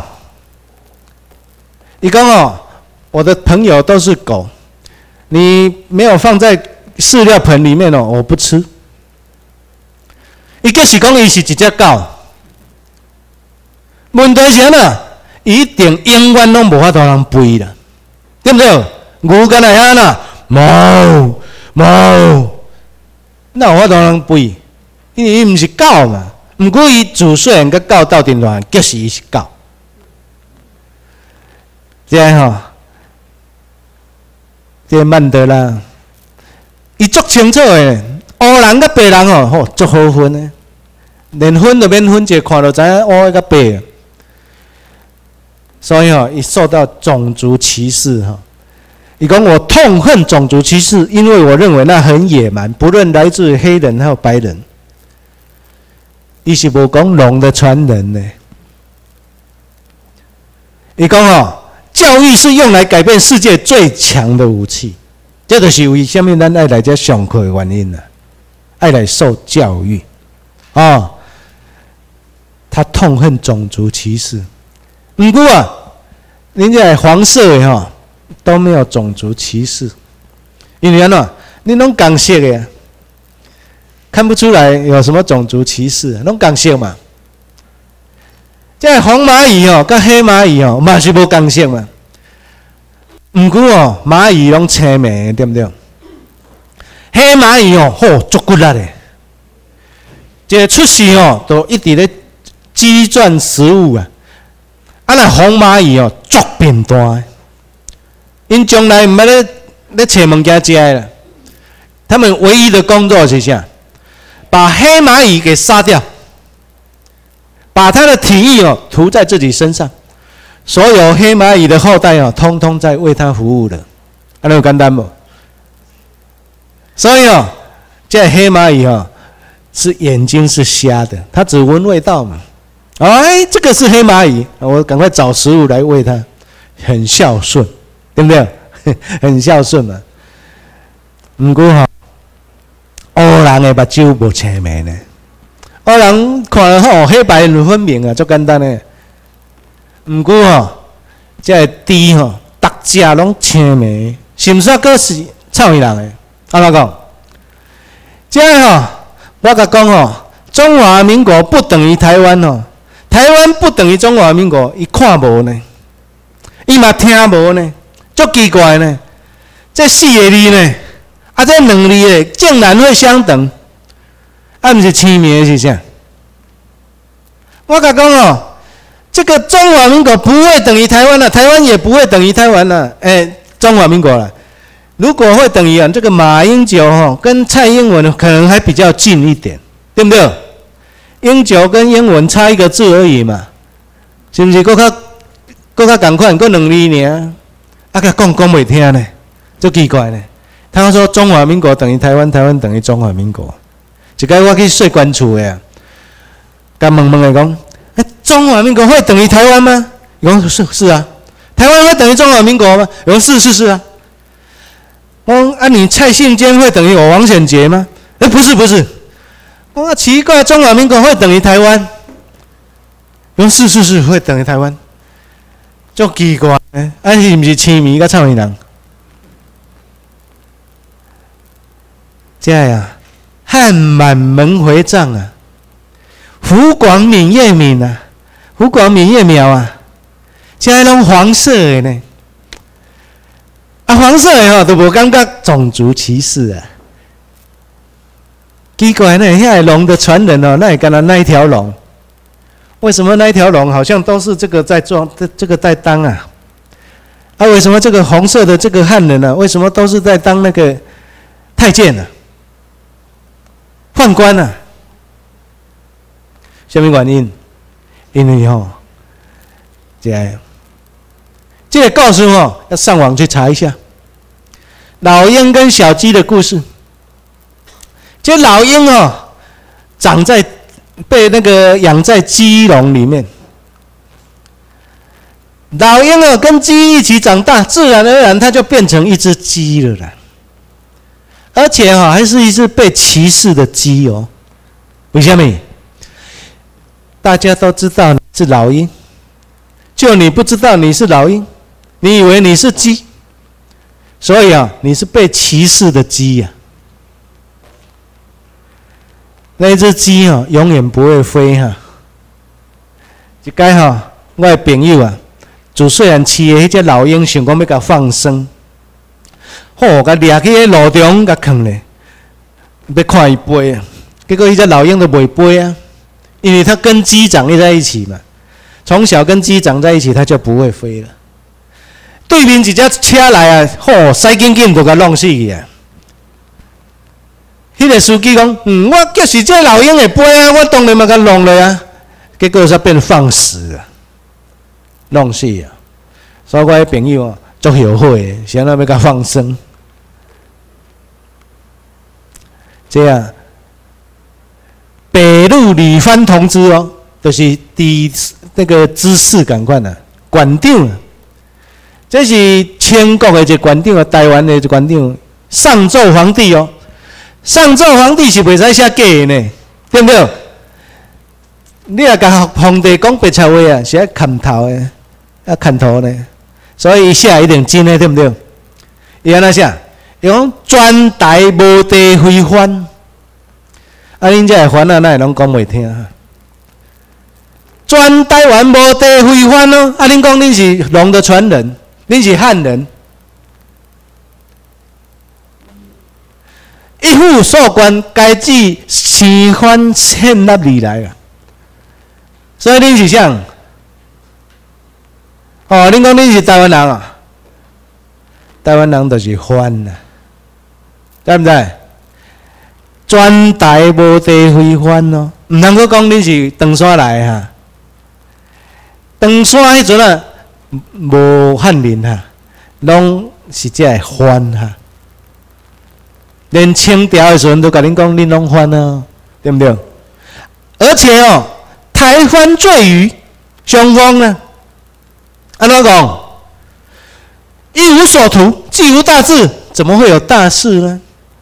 伊讲哦，我的朋友都是狗，你没有放在饲料盆里面哦，我不吃。伊就是讲伊是一只狗，问题是哪？一定永远拢无法度通肥啦，对不对？牛敢若遐呐，冇，哪有法度通肥？因为伊毋是狗嘛，毋过伊自细汉甲狗斗阵大，就是伊是狗。这样吼，这曼德拉，伊足清楚诶，黑人甲白人吼，足好分诶，连分都免分，一看就知影黑甲白。所以吼，伊受到种族歧视吼。伊讲我痛恨种族歧视，因为我认为那很野蛮，不论来自黑人还有白人。伊是无讲龙的传人呢。伊讲吼。 教育是用来改变世界最强的武器，这就是为什么咱爱来这上课的原因啦，爱来受教育啊。他痛恨种族歧视，不过啊，人家黄色的哈都没有种族歧视，因为呢，你拢港色的，看不出来有什么种族歧视，拢港色嘛。这红蚂蚁哦，跟黑蚂蚁哦，嘛是无共性嘛。不过哦，蚂蚁拢青霉，对不对？黑蚂蚁哦，吼足骨力的，这出世哦，都一直咧积攒食物啊。啊，那红蚂蚁哦，足变大的，因将来唔要咧找物件食的啦。他们唯一的工作是啥？把黑蚂蚁给杀掉。把他的体液哦涂在自己身上，所有黑蚂蚁的后代哦，通通在为他服务的，安尼有简单不？所以哦，这黑蚂蚁哦，是眼睛是瞎的，它只闻味道嘛。哎，这个是黑蚂蚁，我赶快找食物来喂它，很孝顺，对不对？很孝顺嘛。不过哈，黑人的目睭无青霉呢。黑人看吼黑白分明啊，足简单诶。毋过吼，这猪吼，逐只拢青霉，是毋是个是臭鱼人诶？安怎讲？这吼，我甲讲吼，中华民国不等于台湾吼，台湾不等于中华民国，伊看无呢，伊嘛听无呢，足奇怪呢。这四个字呢，啊，这两字呢，竟然会相等。啊，不是青梅是啥？我甲讲哦，这个中华民国不会等于台湾了，台湾也不会等于台湾了，中华民国了。如果会等于啊，这个马英九哦跟蔡英文可能还比较近一点，对不对？英九跟英文差一个字而已嘛，是不是？搁较同款，搁两字尔，啊，甲讲袂听呢，足奇怪呢。他说中华民国等于台湾，台湾等于中华民国。一摆我去税关处的啊，甲问的讲，中华民国会等于台湾吗？伊讲是啊，台湾会等于中华民国吗？伊讲是啊。我讲啊，你蔡信坚会等于我王显杰吗？不是。我说奇怪，中华民国会等于台湾？伊讲是会等于台湾，足奇怪的，是毋是青迷甲臭鱼人？这呀。汉满门回藏啊，湖广闽叶闽啊，湖广闽叶苗啊，现在拢黄色的呢。啊，黄色的吼都无感觉种族歧视啊。奇怪呢，遐个龙的传人哦，那也干了那一条龙，为什么那一条龙好像都是这个在做，这个在当啊？啊，为什么这个红色的这个汉人呢、为什么都是在当那个太监呢、宦官啊，什么原因？因为吼，这个故事吼，要上网去查一下老鹰跟小鸡的故事。这老鹰哦，被那个养在鸡笼里面。老鹰哦，跟鸡一起长大，自然而然它就变成一只鸡了啦。而且哈，还是一只被歧视的鸡哦。为什么？大家都知道你是老鹰，就你不知道你是老鹰，你以为你是鸡，所以啊，你是被歧视的鸡呀。那只鸡哦，永远不会飞哈。一摆哈，我的朋友啊，自细汉饲的迄只老鹰，想讲要甲放生。吼，甲掠去迄路中，甲放咧，要看伊飞啊。结果迄只老鹰都袂飞啊，因为它跟鸡长在一起嘛，从小跟鸡长在一起，它就不会飞了。对面一只车来啊，吼，使紧紧就甲弄死去啊！迄个司机讲，我就是这老鹰会飞啊，我当然嘛甲弄了啊。结果才变放死啊，弄死啊！所以我的朋友啊，足后悔的，想要甲放生。这样，北路李帆同志哦，就是那个知识赶快呢，馆长啊， 这是清国的一个官长，台湾的一个官长，上奏皇帝哦。上奏皇帝是袂使写假的呢，对不对？你若甲皇帝讲白话话啊，是要砍头的，要砍头呢。所以伊写一定真的，对不对？伊安怎写？伊讲全台无地非藩，啊，恁这个藩啊，哪会拢讲袂听啊？全台湾无地非藩哦，啊，恁讲恁是龙的传人，恁是汉人，一夫所关，该治生番建立而来啊。所以恁是啥？哦，恁讲恁是台湾人啊？台湾人就是番啦，对不对？全台无地非番哦，唔通阁讲恁是长山来哈。长山迄阵啊，无汉人哈，拢是这个番哈。连清朝的时阵都甲恁讲，恁拢番啊，对不对？而且哦，台番最愚，雄风呢？安怎讲？一无所图，既无大志，怎么会有大事呢？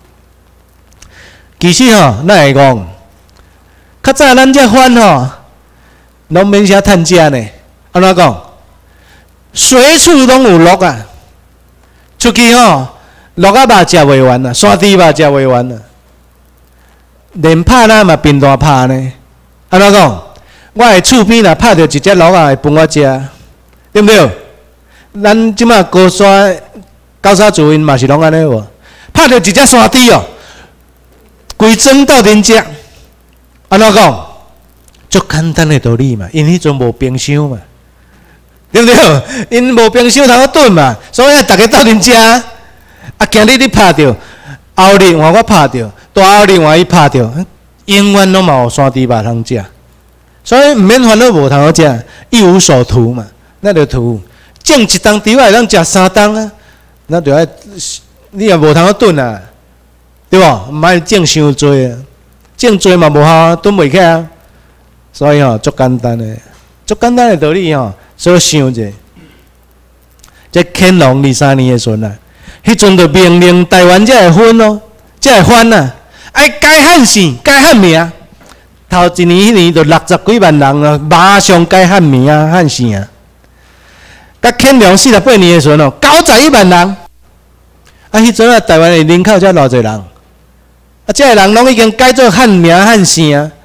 其实吼，咱会讲，较早咱这番吼，拢免啥趁食呢。安怎讲？随处拢有鹿啊！出去吼，鹿啊肉食袂完啊，山猪肉食袂完啊。连拍咱嘛便当拍呢。安怎讲？我的厝边若拍到一只鹿啊，会分我食，对不对？咱即马高山高山主因嘛是拢安尼无？拍到一只山猪哦，规装斗阵食，安怎讲？足简单的道理嘛，因迄阵无冰箱嘛，对不对？因无冰箱通炖嘛，所以大家斗阵食。啊，今日你拍到，后日换我拍到，大后日换伊拍到，永远拢嘛有山猪肉通食。所以毋免烦恼无通好食，一无所图嘛，那就图。种一担猪仔会当食3担啊，那就要你也无通好炖啊，对无？毋爱种伤多啊，种多嘛无效，炖袂起啊。所以吼，足简单的，足简单的道理吼，所以想者，这乾隆23年的时阵啊，迄阵就命令台湾这个番哦，这个番啊，爱改汉姓、改汉名。头一年迄年就60几万人啊，马上改汉名啊、汉姓啊。甲乾隆48年的时阵哦，91万人。啊，迄阵啊，台湾的人口才偌济人，啊，这个人拢已经改做汉名、汉姓啊。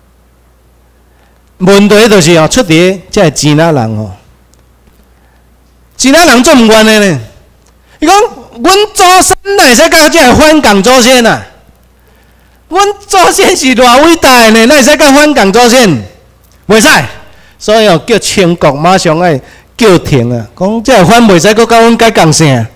问题就是哦，出伫这个支那人哦，支那人做唔愿的呢。伊讲，阮祖先哪会使甲这个反共祖先啊？阮祖先是偌伟大的呢，哪会使甲反共祖先？袂使，所以哦，叫清国马上爱叫停啊，讲这个反袂使阁甲阮改共姓。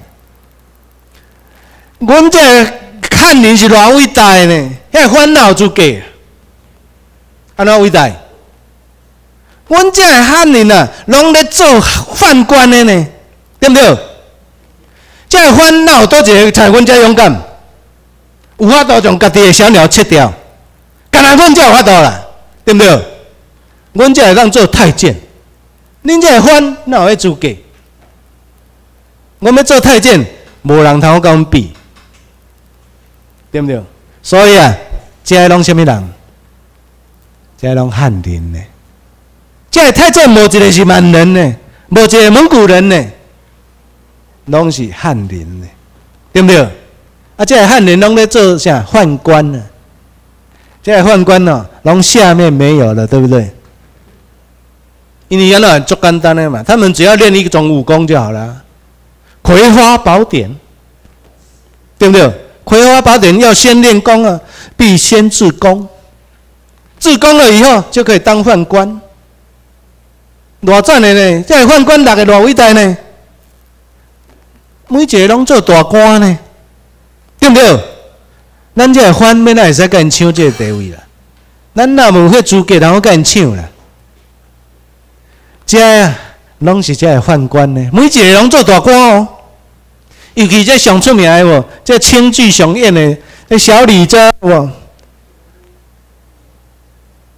阮这个汉人是偌伟大的呢，遐反哪有资格？安怎伟大？阮这个汉人啊，拢咧做犯官的呢，对不对？这个犯哪有多一个像阮遮勇敢？有法度将家己的小鸟切掉，干那阮才有法度啦，对不对？阮才会当做太监，恁这个犯哪有迄资格？阮要做太监，无人通甲阮比，对不对？所以啊，这个拢什么人？这个拢汉人呢。这个太监无一个是满人呢，无一个蒙古人呢，拢是汉人呢，对不对？啊，这个汉人拢咧做啥？宦官呢？这个宦官哦，拢下面没有了，对不对？因为原来足简单的嘛，他们只要练一种武功就好了。葵花宝典，对不对？葵花宝典要先练功啊，必先自宫，自宫了以后就可以当宦官。偌赞的呢！这个宦官6个偌伟大呢，每一个拢做大官呢，对不对？咱这个藩要哪会使甲因抢这个地位啦？咱哪无迄资格通好甲因抢啦？这啊，拢是这个宦官呢，每一个拢做大官哦。尤其这上出名的无，这清剧上演的这小李家无，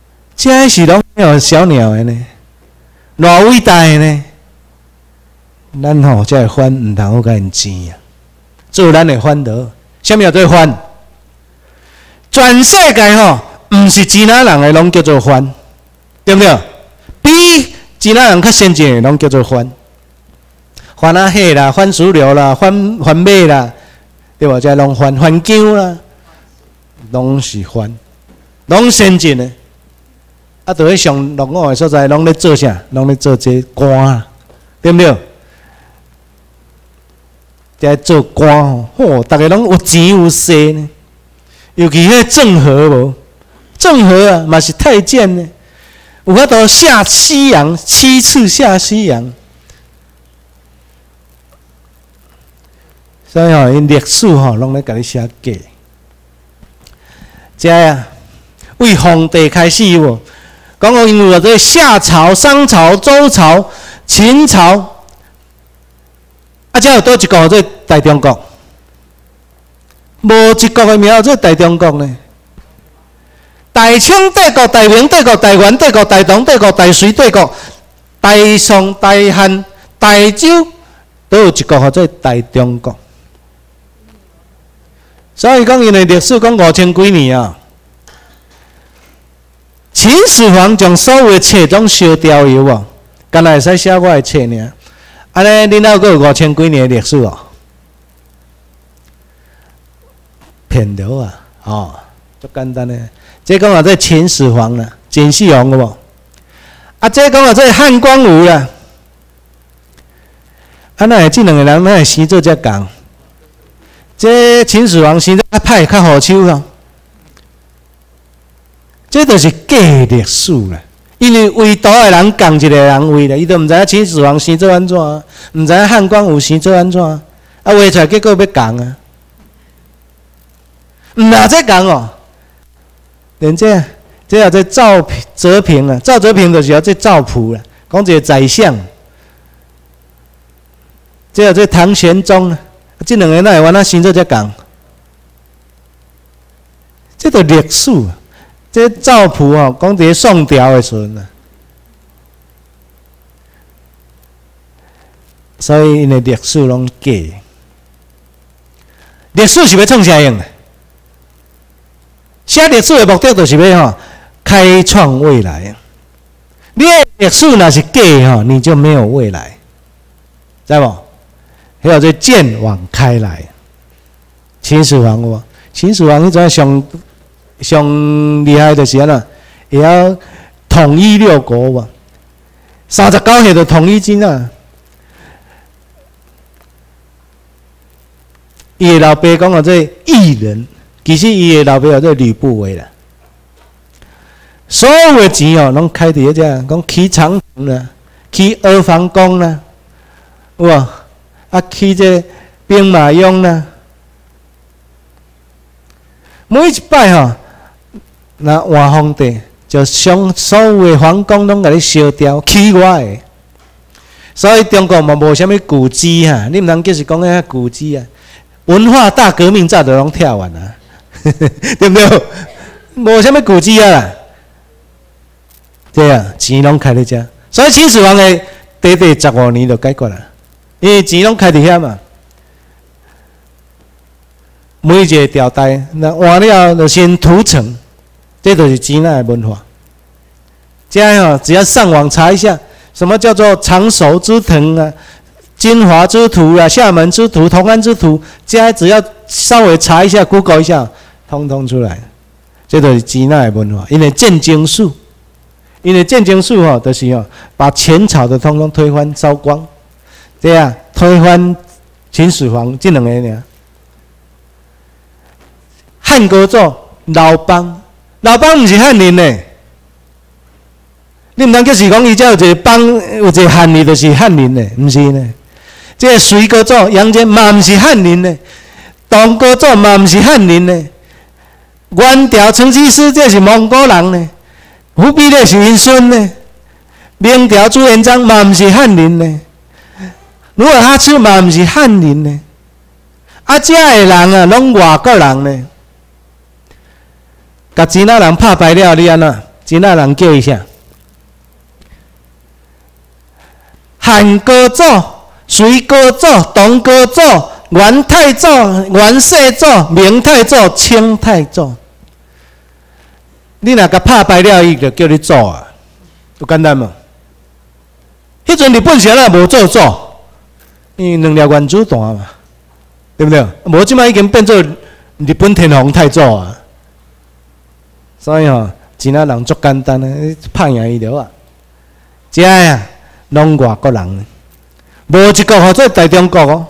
这是拢有小鸟的呢。偌伟大的呢？ 咱吼才会反，毋通好甲因争啊！做咱的反倒，啥物叫做反？全世界吼，毋是支那人的拢叫做反，对不对？比支那人较先进的拢叫做反，反啊火啦，反输流啦，反马啦，对无？即拢反姜啦，拢是反，拢先进的。啊，伫迄上落伍的所在，拢咧做啥？拢咧做这官，对不对？在做官吼，大家拢有钱有势呢。尤其迄郑和无，郑和啊，嘛是太监呢，有法度下西洋，7次下西洋。所以吼，因历史吼，拢咧甲你写假。遮啊，为皇帝开始有无？讲因为这夏朝、商朝、周朝、秦朝。啊，才有倒一个做大中国，无一国的名做大中国呢。大清帝国、大明帝国、大元帝国、大唐帝国、大隋帝国、大宋、大汉、大周，都有一个做大中国。所以讲，因的历史讲5000几年啊，秦始皇将所有的册拢烧掉有无？干那会使写我的册尔。安尼，恁还阁有5000几年的历史哦，骗着啊！哦，足简单的。这讲啊，这秦始皇啦，秦始皇有无？啊，这讲啊，这汉光武啦。啊，那这两个人那生做遮共？这秦始皇生得较歹，较好手咯。这就是假历史啦。因为为道的人共一个人为咧，伊都毋知影秦始皇生做安怎，毋知影汉光武生做安怎，啊画出来结果要共啊，毋哪在共哦，连这也做赵泽平啊，赵泽平就是要做赵普啦，讲一个宰相，这也做唐玄宗啊，这两个哪会原来生做遮共？这就历史啊。这赵普哦，讲伫宋朝的时阵啊，所以因的历史拢假。历史是要创啥用的？写历史的目的就是要吼开创未来。你的历史若是假吼，你就没有未来，知无？还有这见往开来。秦始皇有无？秦始皇迄阵上厉害就是安怎，会晓统一六国嘛，39岁就统一尽啊。伊的老爸讲啊，这异人，其实伊的老爸叫做吕不韦啦。所有的钱哦，拢开伫迄只，讲起长城啦，起阿房宫啦，有无？啊，起这兵马俑啦，每一摆吼。那换皇帝就将所有的皇宫拢甲你烧掉，起我的。所以中国嘛无啥物古迹哈，你毋通就是讲遐古迹啊。文化大革命早就拢跳完啊，对不对？无啥物古迹啊啦，对啊，钱拢开伫遮，所以秦始皇的短15年就解决了，因为钱拢开伫遐嘛。每一个朝代那换了就先屠城。这就是支那的文化。这样哦，只要上网查一下，什么叫做长熟之藤啊、金华之图啊、厦门之图、同安之图，这只要稍微查一下 ，Google 一下，通通出来。这就是支那的文化，因为建经术，吼，就是哦，把前朝的通通推翻烧光，这样推翻秦始皇这两个呢。汉高祖刘邦。刘邦毋是汉人呢，你毋通叫是讲伊遮有一个邦，有一个汉人就是汉人呢，毋是呢。这个隋高祖杨坚嘛毋是汉人呢，唐高祖嘛毋是汉人呢，元朝成吉思这是蒙古人呢，忽必烈是因孙呢，明朝朱元璋嘛毋是汉人呢，努尔哈赤嘛毋是汉人呢，啊，遮的人啊，拢外国人呢。甲支那人拍败了，你安怎？支那人叫伊啥？汉高祖隋高祖、东高祖、元太祖、元世祖、明太祖、清太祖。你若甲拍败了，伊就叫你做啊，有简单无？迄阵日本时啊无做祖，因为两粒原子弹嘛，对不对？无即摆已经变做日本天皇太祖啊，所以吼，真仔人足简单啊，拍赢伊了啊。遮啊，拢外国人，无一个号做大中国哦。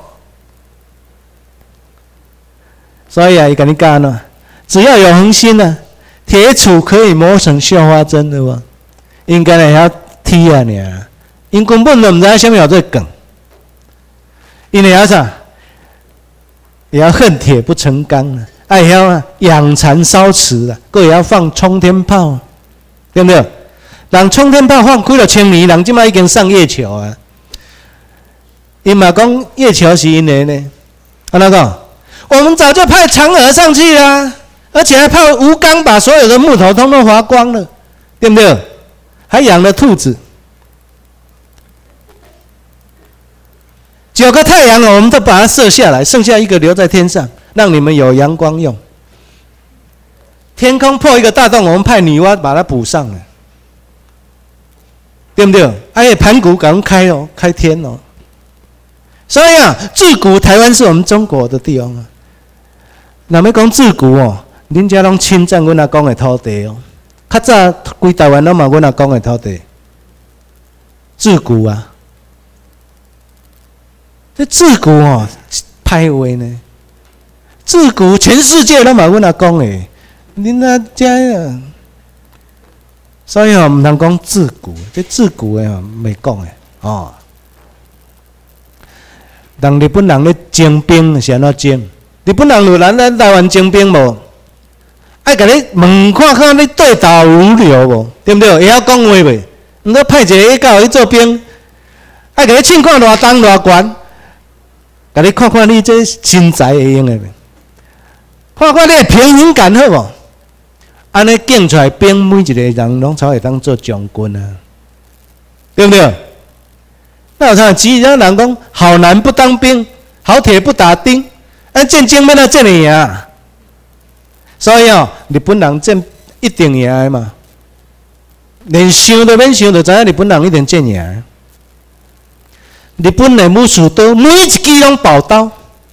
所以啊，伊甲你讲喏，只要有恒心啊。铁杵可以磨成绣花针的哇，应该会晓踢啊你啊，因根本都唔知影啥物叫做梗，因会晓啥？也要恨铁不成钢啊，会晓啊养蚕烧瓷啊，佫会晓放冲天炮，对不对？人冲天炮放开了1000年，人即摆已经上月球啊。因嘛讲月球是因的呢，安怎讲？我们早就派嫦娥上去啦。而且还怕吴刚把所有的木头通通划光了，对不对？还养了兔子。9个太阳我们都把它射下来，剩下一个留在天上，让你们有阳光用。天空破一个大洞，我们派女娲把它补上了，对不对？而且盘古赶快开哦，开天哦。所以啊，自古台湾是我们中国的地方啊。那么讲自古哦。恁遮拢侵占阮阿公的土地哦，较早规台湾拢嘛阮阿公的土地，自古啊，这自古哦，歹话呢，自古全世界拢嘛阮阿公的，恁阿遮啊，所以哦，唔通讲自古，这自古的哦，袂讲的哦。人日本人咧征兵是安怎征？日本人就来咱台湾征兵无？爱甲你问看看你对答如流无，对不对？会晓讲话袂？毋过派一个野狗去做兵，爱甲你称看偌重偌悬，甲你看看你这身材会用的袂？看看你的平衡感好无？安尼拣出来兵，每一个人拢才会当做将军啊，对不对？那有啥？其他人讲好男不当兵，好铁不打钉，战争要哪这么赢？所以哦，日本人战一定赢的嘛，连想都免想，就知影日本人一定战赢。日本的武士刀每一支拢宝刀，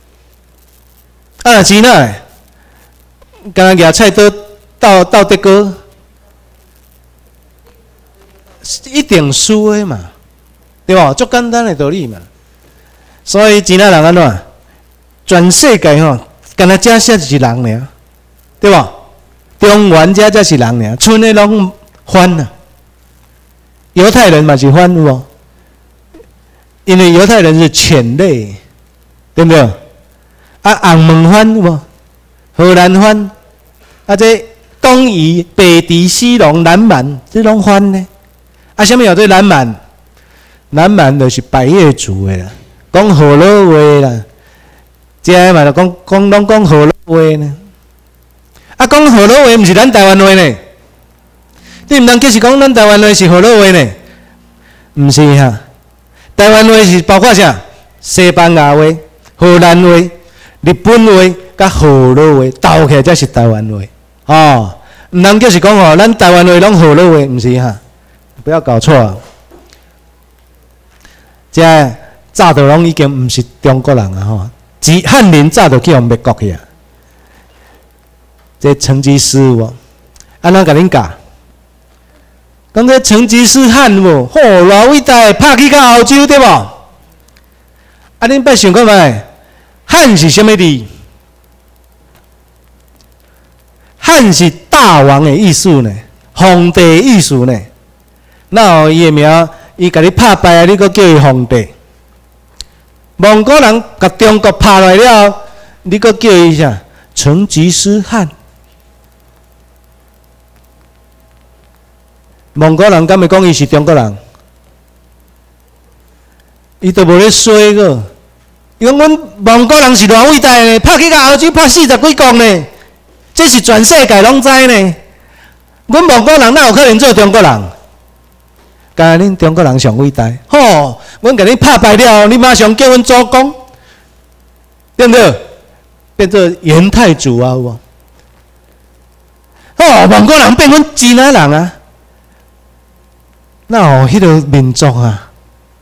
啊，真呐！刚刚举菜刀到德国，一定输的嘛，对吧？足简单的道理嘛。所以真呐人安怎？全世界吼，干那这些就是人尔。对吧？中原遮才是人尔，剩的拢反啊。犹太人嘛是反有无？因为犹太人是犬类，对不对？啊，红门反有无？荷兰反，啊，这东夷、北狄、西戎、南蛮，这拢反呢。啊，什么叫做南蛮？南蛮就是百越族的啦，讲河洛话啦，遮嘛就拢讲河洛话呢。啊，讲河洛话，毋是咱台湾话呢？你毋通计是讲咱台湾话是河洛话呢？毋是哈，台湾话是包括啥？西班牙话、荷兰话、日本话，甲河洛话斗起来才是台湾话。哦，毋通计是讲哦，咱台湾话拢河洛话，毋是哈？不要搞错啊！这早就拢已经毋是中国人啊吼，汉人早就去互灭国去啊！这成吉思有安怎甲恁教？讲这成吉思汗无，吼，偌伟大，拍去到欧洲对无？啊，恁捌想过没？汉是什么字？汉是大王的意思呢，皇帝的意思呢。那伊的名，伊甲你拍败，你阁叫伊皇帝。蒙古人甲中国拍来了，你阁叫伊啥？成吉思汗。蒙古人敢会讲伊是中国人？伊都无咧说个。伊讲阮蒙古人是偌伟大呢，拍去到欧洲拍40几国呢，这是全世界拢知呢。阮蒙古人哪有可能做中国人？甲恁中国人上伟大？吼， 阮甲你拍败了，你马上叫阮主公，对不对？变做元太祖啊，有无？哦，蒙古人变阮支那人啊，那哦，迄个民族啊，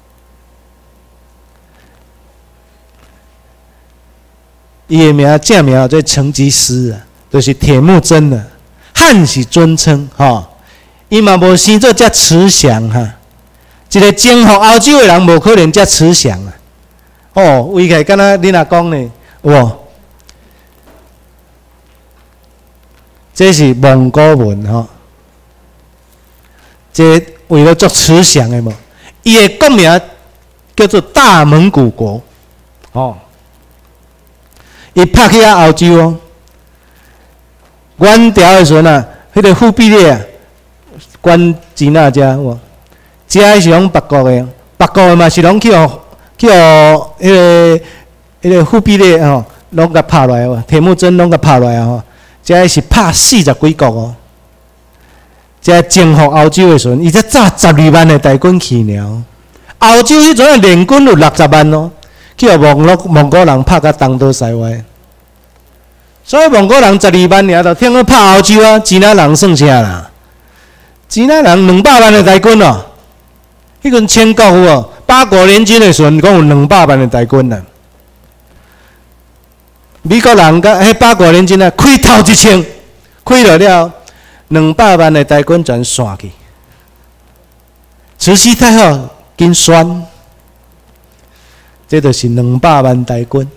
伊的名正名叫成吉思啊，就是铁木真啊。汉是尊称吼，伊嘛无生做遮慈祥哈。一个征服欧洲的人，无可能遮慈祥啊。哦，为起敢若你若讲呢，有无？这是蒙古文吼，这为了做慈祥的无，伊的国名叫做大蒙古国，哦，伊拍去欧洲哦。元朝的时阵啊，迄个忽必烈啊，管支那遮有无？遮是拢北国的，北国的嘛是拢去互迄个忽必烈吼，拢甲拍落来哦，铁木真拢甲拍落来吼。这是拍40几国哦，这征服欧洲的时阵，伊才炸12万的大军去了。欧洲迄阵联军有60万哦，去互蒙古人拍甲东倒西歪。所以蒙古人12万尔，就听讲拍欧洲啊，支那人算啥啦？支那人200万的大军哦，迄阵清国有哦，八国联军的时阵，讲有200万的大军啦。美国人甲迄八国联军啊，开头一枪，开落了200万的大军全散去。慈禧太后紧宣，这就是200万大军。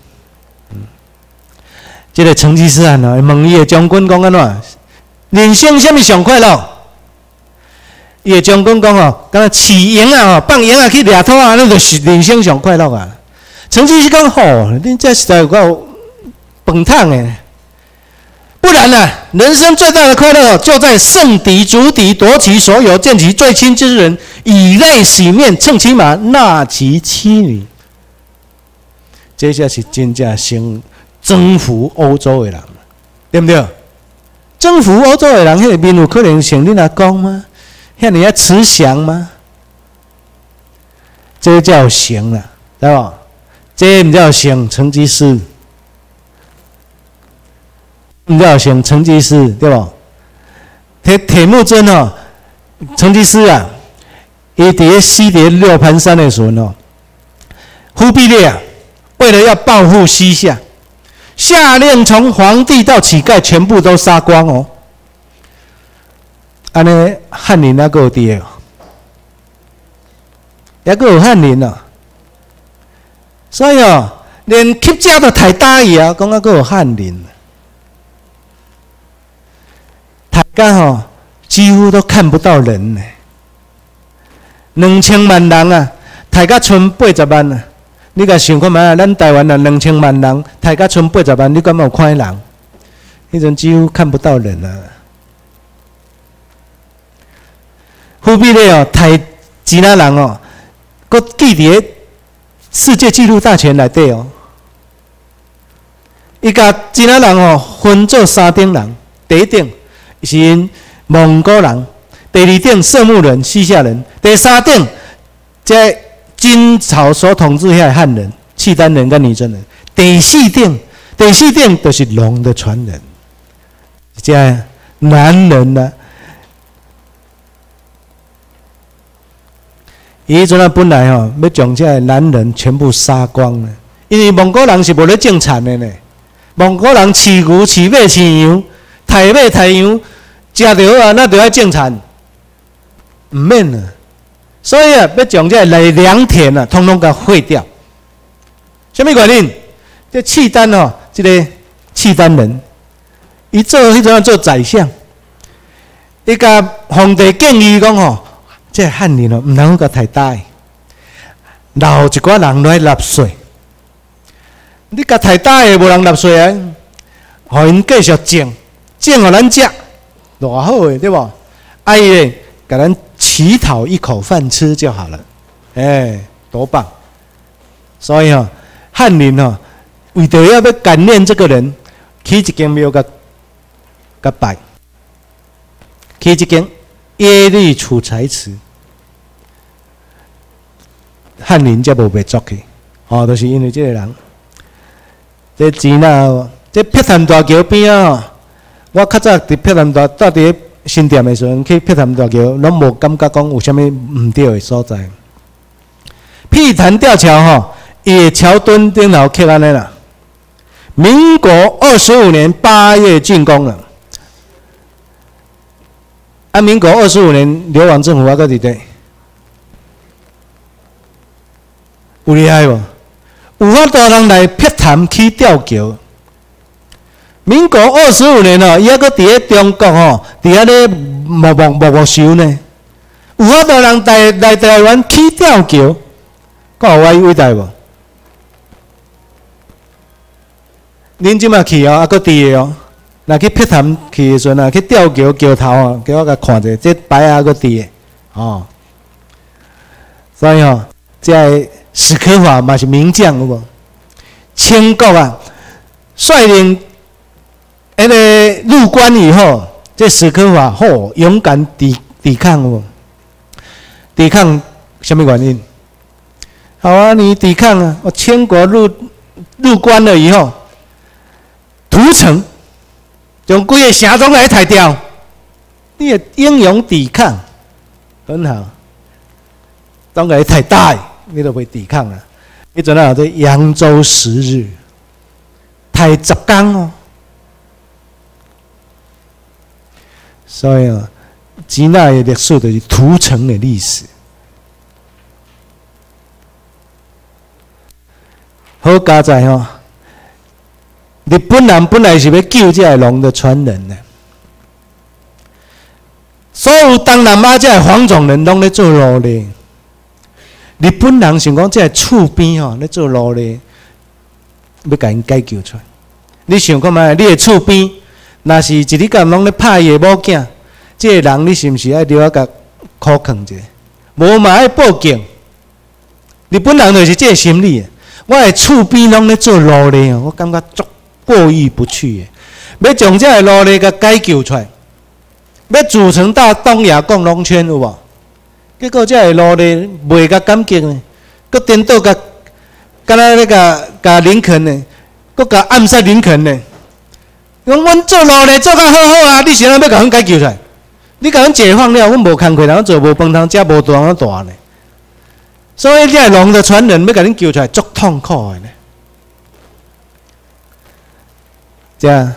这个成吉思汗哦，问伊的将军讲安怎？人生什么上快乐？伊的将军讲哦，敢若饲鹰啊，放鹰啊去掠土啊，那就是人生上快乐啊。成吉思讲吼，恁这实在有够笨烫诶！不然呢、啊，人生最大的快乐就在胜敌、逐敌、夺其所有，见其最亲之人，以泪洗面，乘其马，纳其妻女。这才是真正成征服欧洲的人，对不对？征服欧洲的人，迄个面有可能像你阿公吗？遐尼啊慈祥吗？这叫成啦，知无？这唔叫成，成吉思。唔叫成成吉思，对不？铁木真哦，成吉思啊，伊伫咧死伫六盘山的时候哦，忽必烈啊，为了要报复西夏，下令从皇帝到乞丐全部都杀光哦。安尼翰林还佫有伫个，还佫有翰林哦。所以哦，连乞家都太大意啊，讲啊佫有翰林。大家吼几乎都看不到人呢，2000万人啊，大家剩80万啊。你甲想看觅，咱台湾啊2000万人，大家剩80万，你敢有看人？迄阵几乎看不到人啊。忽必烈哦，台支那人哦，佫记伫世界纪录大全内底哦。伊甲支那人哦分做3等人，第一等是蒙古人，第二等色目人、西夏人，第三等在金朝所统治下的汉人、契丹人跟女真人，第四等就是龙的传人，这男人呢、啊。伊阵啊本来吼要将这男人全部杀光了，因为蒙古人是无咧种田的呢，蒙古人饲牛、饲马、饲羊。抬马抬羊，食着啊，那就要种田，唔免啊。所以啊，要将这良田啊，统统甲毁掉。什么原因？这契丹哦，这个契丹人，伊做迄阵做宰相，伊甲皇帝建议讲吼，这汉人哦，唔通甲太大，留一寡人来纳税。你甲太大的无人纳税啊，互因继续种。种互咱食，偌好诶，对不？啊伊咧，给咱乞讨一口饭吃就好了，哎，多棒！所以哦，翰林哦，为着要感念这个人，起一间庙甲拜，起一间耶律储财祠。 翰林才无被捉去，哦，就是因为这个人。这钱呐，这碧潭大桥边啊，我较早伫碧潭大到伫新店的时阵，去碧潭大桥，拢无感觉讲有啥物毋对的所在。碧潭吊桥吼，伊的桥墩顶头刻安尼啦。民国25年8月竣工了。啊，民国25年流亡政府还搁伫底，有厉害无？有法度人来碧潭起吊桥。民国25年哦，伊还搁伫咧中国吼，伫遐咧木修呢。有法度人来台湾起吊桥，讲有伟大无？恁即马去哦，还搁伫诶哦。若去碧潭去的时阵啊，去吊桥桥头啊，叫我甲看者，这牌啊搁伫诶，哦。所以吼，这史可法嘛是名将，有无？清国啊，率领迄个入关以后，这史可法勇敢抵抗，有无？抵抗什么原因？好啊，你抵抗啊！我清国入关了以后，屠城。用规个城拢来杀掉，你也英勇抵抗，很好。当然太大，你都会抵抗了。迄阵啊，在扬州10日，太10天哦。所以啊，吉纳的历史就是屠城的历史。好加在吼。日本人本来是要救这个龙的传人呢，所有东南亚这个黄种人拢咧做奴隶。日本人想讲这个厝边吼咧做奴隶，要甲因解救出来。你想看觅，你的厝边若是一日间拢咧拍伊的某囝，这个人你是毋是爱留甲苦劝者？无嘛爱报警。日本人就是这个心理。我的厝边拢咧做奴隶，我感觉足过意不去，要将这个奴隶甲解救出来，要组成到东亚共荣圈有无？结果这个奴隶袂甲感激呢，佮颠倒甲若咧甲林肯呢，佮甲暗杀林肯呢。讲阮做奴隶做甲好好啊，你是安怎要甲阮解救出来？你甲阮解放了，阮无工课，人做无饭通食，无大人大呢。所以这个龙的传人要甲恁救出来，足痛苦的呢。这样，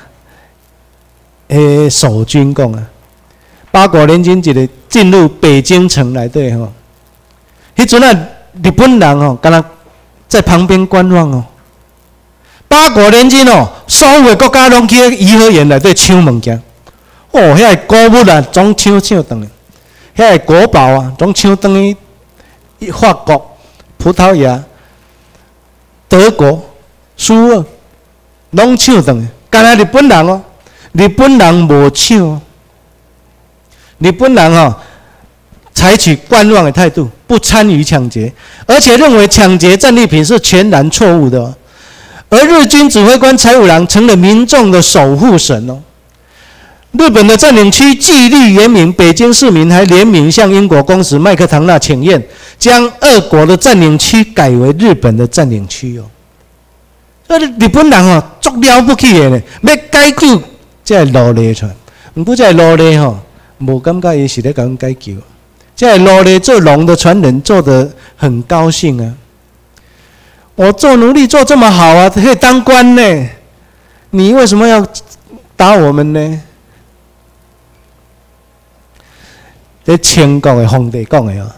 守军讲啊，八国联军一个进入北京城内底吼，迄阵啊，日本人吼，敢若在旁边观望哦。八国联军哦，所有的国家拢去颐和园内底抢物件，哦，遐个古物啊，总抢转来；遐个国宝啊，总抢转去法国、葡萄牙、德国、苏俄，拢抢转去。干那日本人哦，日本人无抢哦，日本人哦，采取观望的态度，不参与抢劫，而且认为抢劫战利品是全然错误的哦。而日军指挥官柴五郎成了民众的守护神哦。日本的占领区纪律严明，北京市民还联名向英国公使麦克唐纳请愿，将俄国的占领区改为日本的占领区哦。日本人哦，足了不起的呢，要解救这个奴隶出来。不过这个奴隶吼，无感觉伊是咧甲阮解救。这个奴隶做龙的传人做得很高兴啊！我做奴隶做这么好啊，可以当官呢，你为什么要打我们呢？这清国的皇帝讲的哦，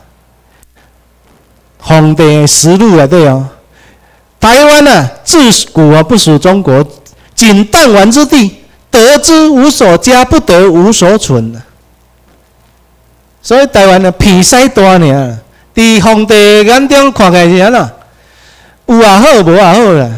皇帝的实录内底哦。台湾啊，自古啊不属中国，仅弹丸之地，得之无所加，不得无所存。所以台湾啊，屁屎大尔，伫皇帝眼中看起来是安怎？有也好，无也好啦。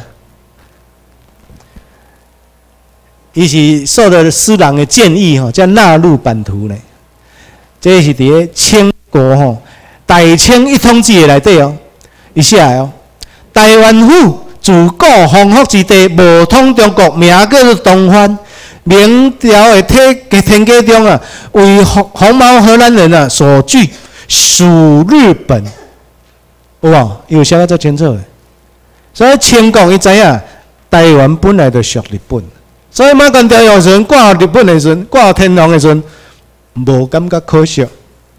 伊是受到施琅的建议吼，才纳入版图呢。这是伫咧清国吼，大清一统制的内底哦，伊写的哦。台湾府自古丰富之地，无统中国，名叫做东番。明朝的天家中啊，为红毛荷兰人啊所据，属日本。 有无？伊有写得足清楚的。所以清国伊知影，台湾本来就属日本，所以马关条约时阵挂互日本的时阵，挂互天皇的时阵，无感觉可惜。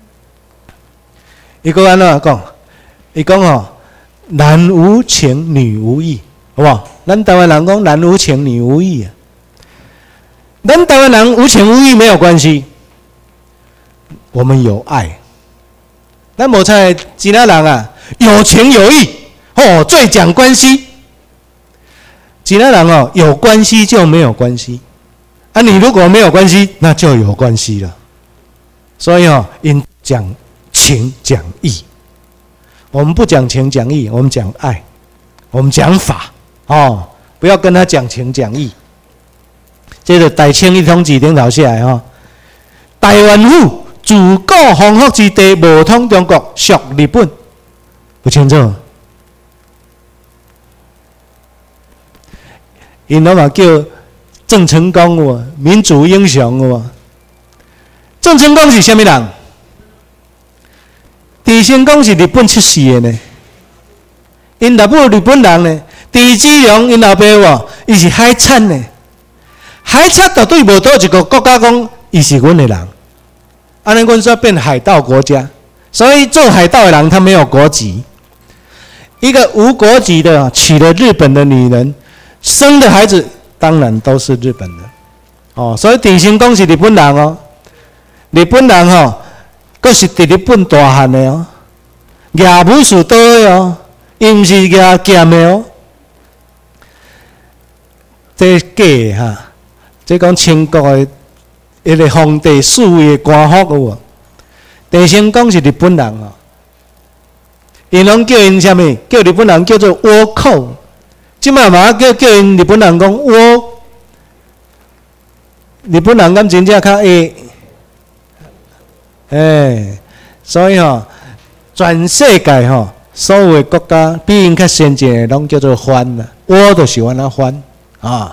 伊个安怎讲？伊讲吼，男无情，女无义，好不好？咱台湾人讲男无情，女无义啊。咱台湾人无情无义没有关系，我们有爱。咱无像其他人啊，有情有义，哦，最讲关系。其他人哦，有关系就没有关系，啊，你如果没有关系，那就有关系了。所以哦，因讲情讲义，我们不讲情讲义，我们讲爱，我们讲法哦，不要跟他讲情讲义。这个大清一统治顶头下来哦，台湾府自古丰富之地，无统中国，属日本，不清楚？因拢嘛叫郑成功有民主英雄有郑成功是啥物人？郑成功是日本出世的呢。因老母日本人呢，郑芝龙因老爸伊是海产的，海产绝对无倒一个国家讲伊是阮的人。安尼阮说变海盗国家，所以做海盗的人他没有国籍。一个无国籍的娶了日本的女人。生的孩子当然都是日本人，哦，所以郑成功是日本人哦，日本人哦，佫是伫日本大汉的哦，亚武士刀的哦，伊毋是亚剑的哦，这假的哈，这讲清国的迄个皇帝侍卫的官服有无？郑成功是日本人哦，因拢叫因啥物？叫日本人叫做倭寇。即摆嘛叫因日本人讲倭，日本人敢真正较会，所以吼，全世界吼，所有的国家比因较先进的，拢叫做番啦，倭就是安那番啊。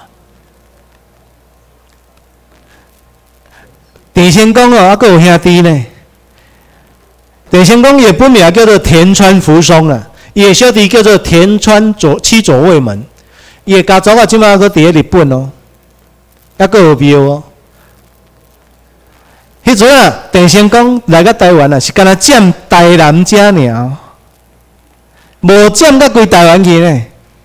郑成功哦，还佫有兄弟呢。郑成功也本名叫做田川福松啦。伊的小弟叫做田川七左卫门，伊的家族啊，即摆佫伫咧日本哦，还佫有庙哦。迄阵啊，郑成功来到台湾啊，是敢若占台南遮尔，无占到规台湾去呢。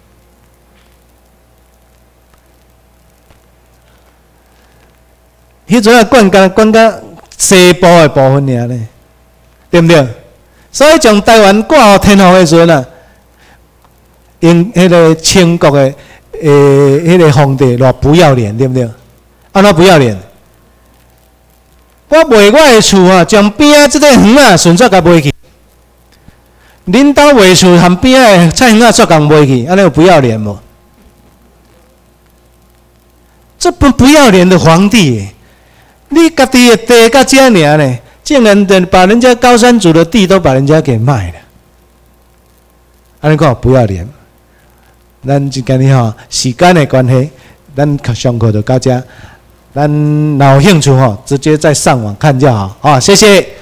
迄阵啊，管到西部的部分尔呢，对不对？所以从台湾挂互天皇的时阵啊，因迄个清国的迄个皇帝偌不要脸，对不对？安怎不要脸？我卖我的厝啊，将边仔即个园啊，顺续甲卖去。恁兜卖厝含边仔的菜园啊，煞共卖去，安尼有不要脸无？这不要脸的皇帝，你家己的地到遮尔呢？竟然把人家高山族的地都把人家给卖了，安尼讲不要脸。咱今日吼时间的关系，咱上课就到这。咱若有兴趣吼，直接在上网看就好。好，谢谢。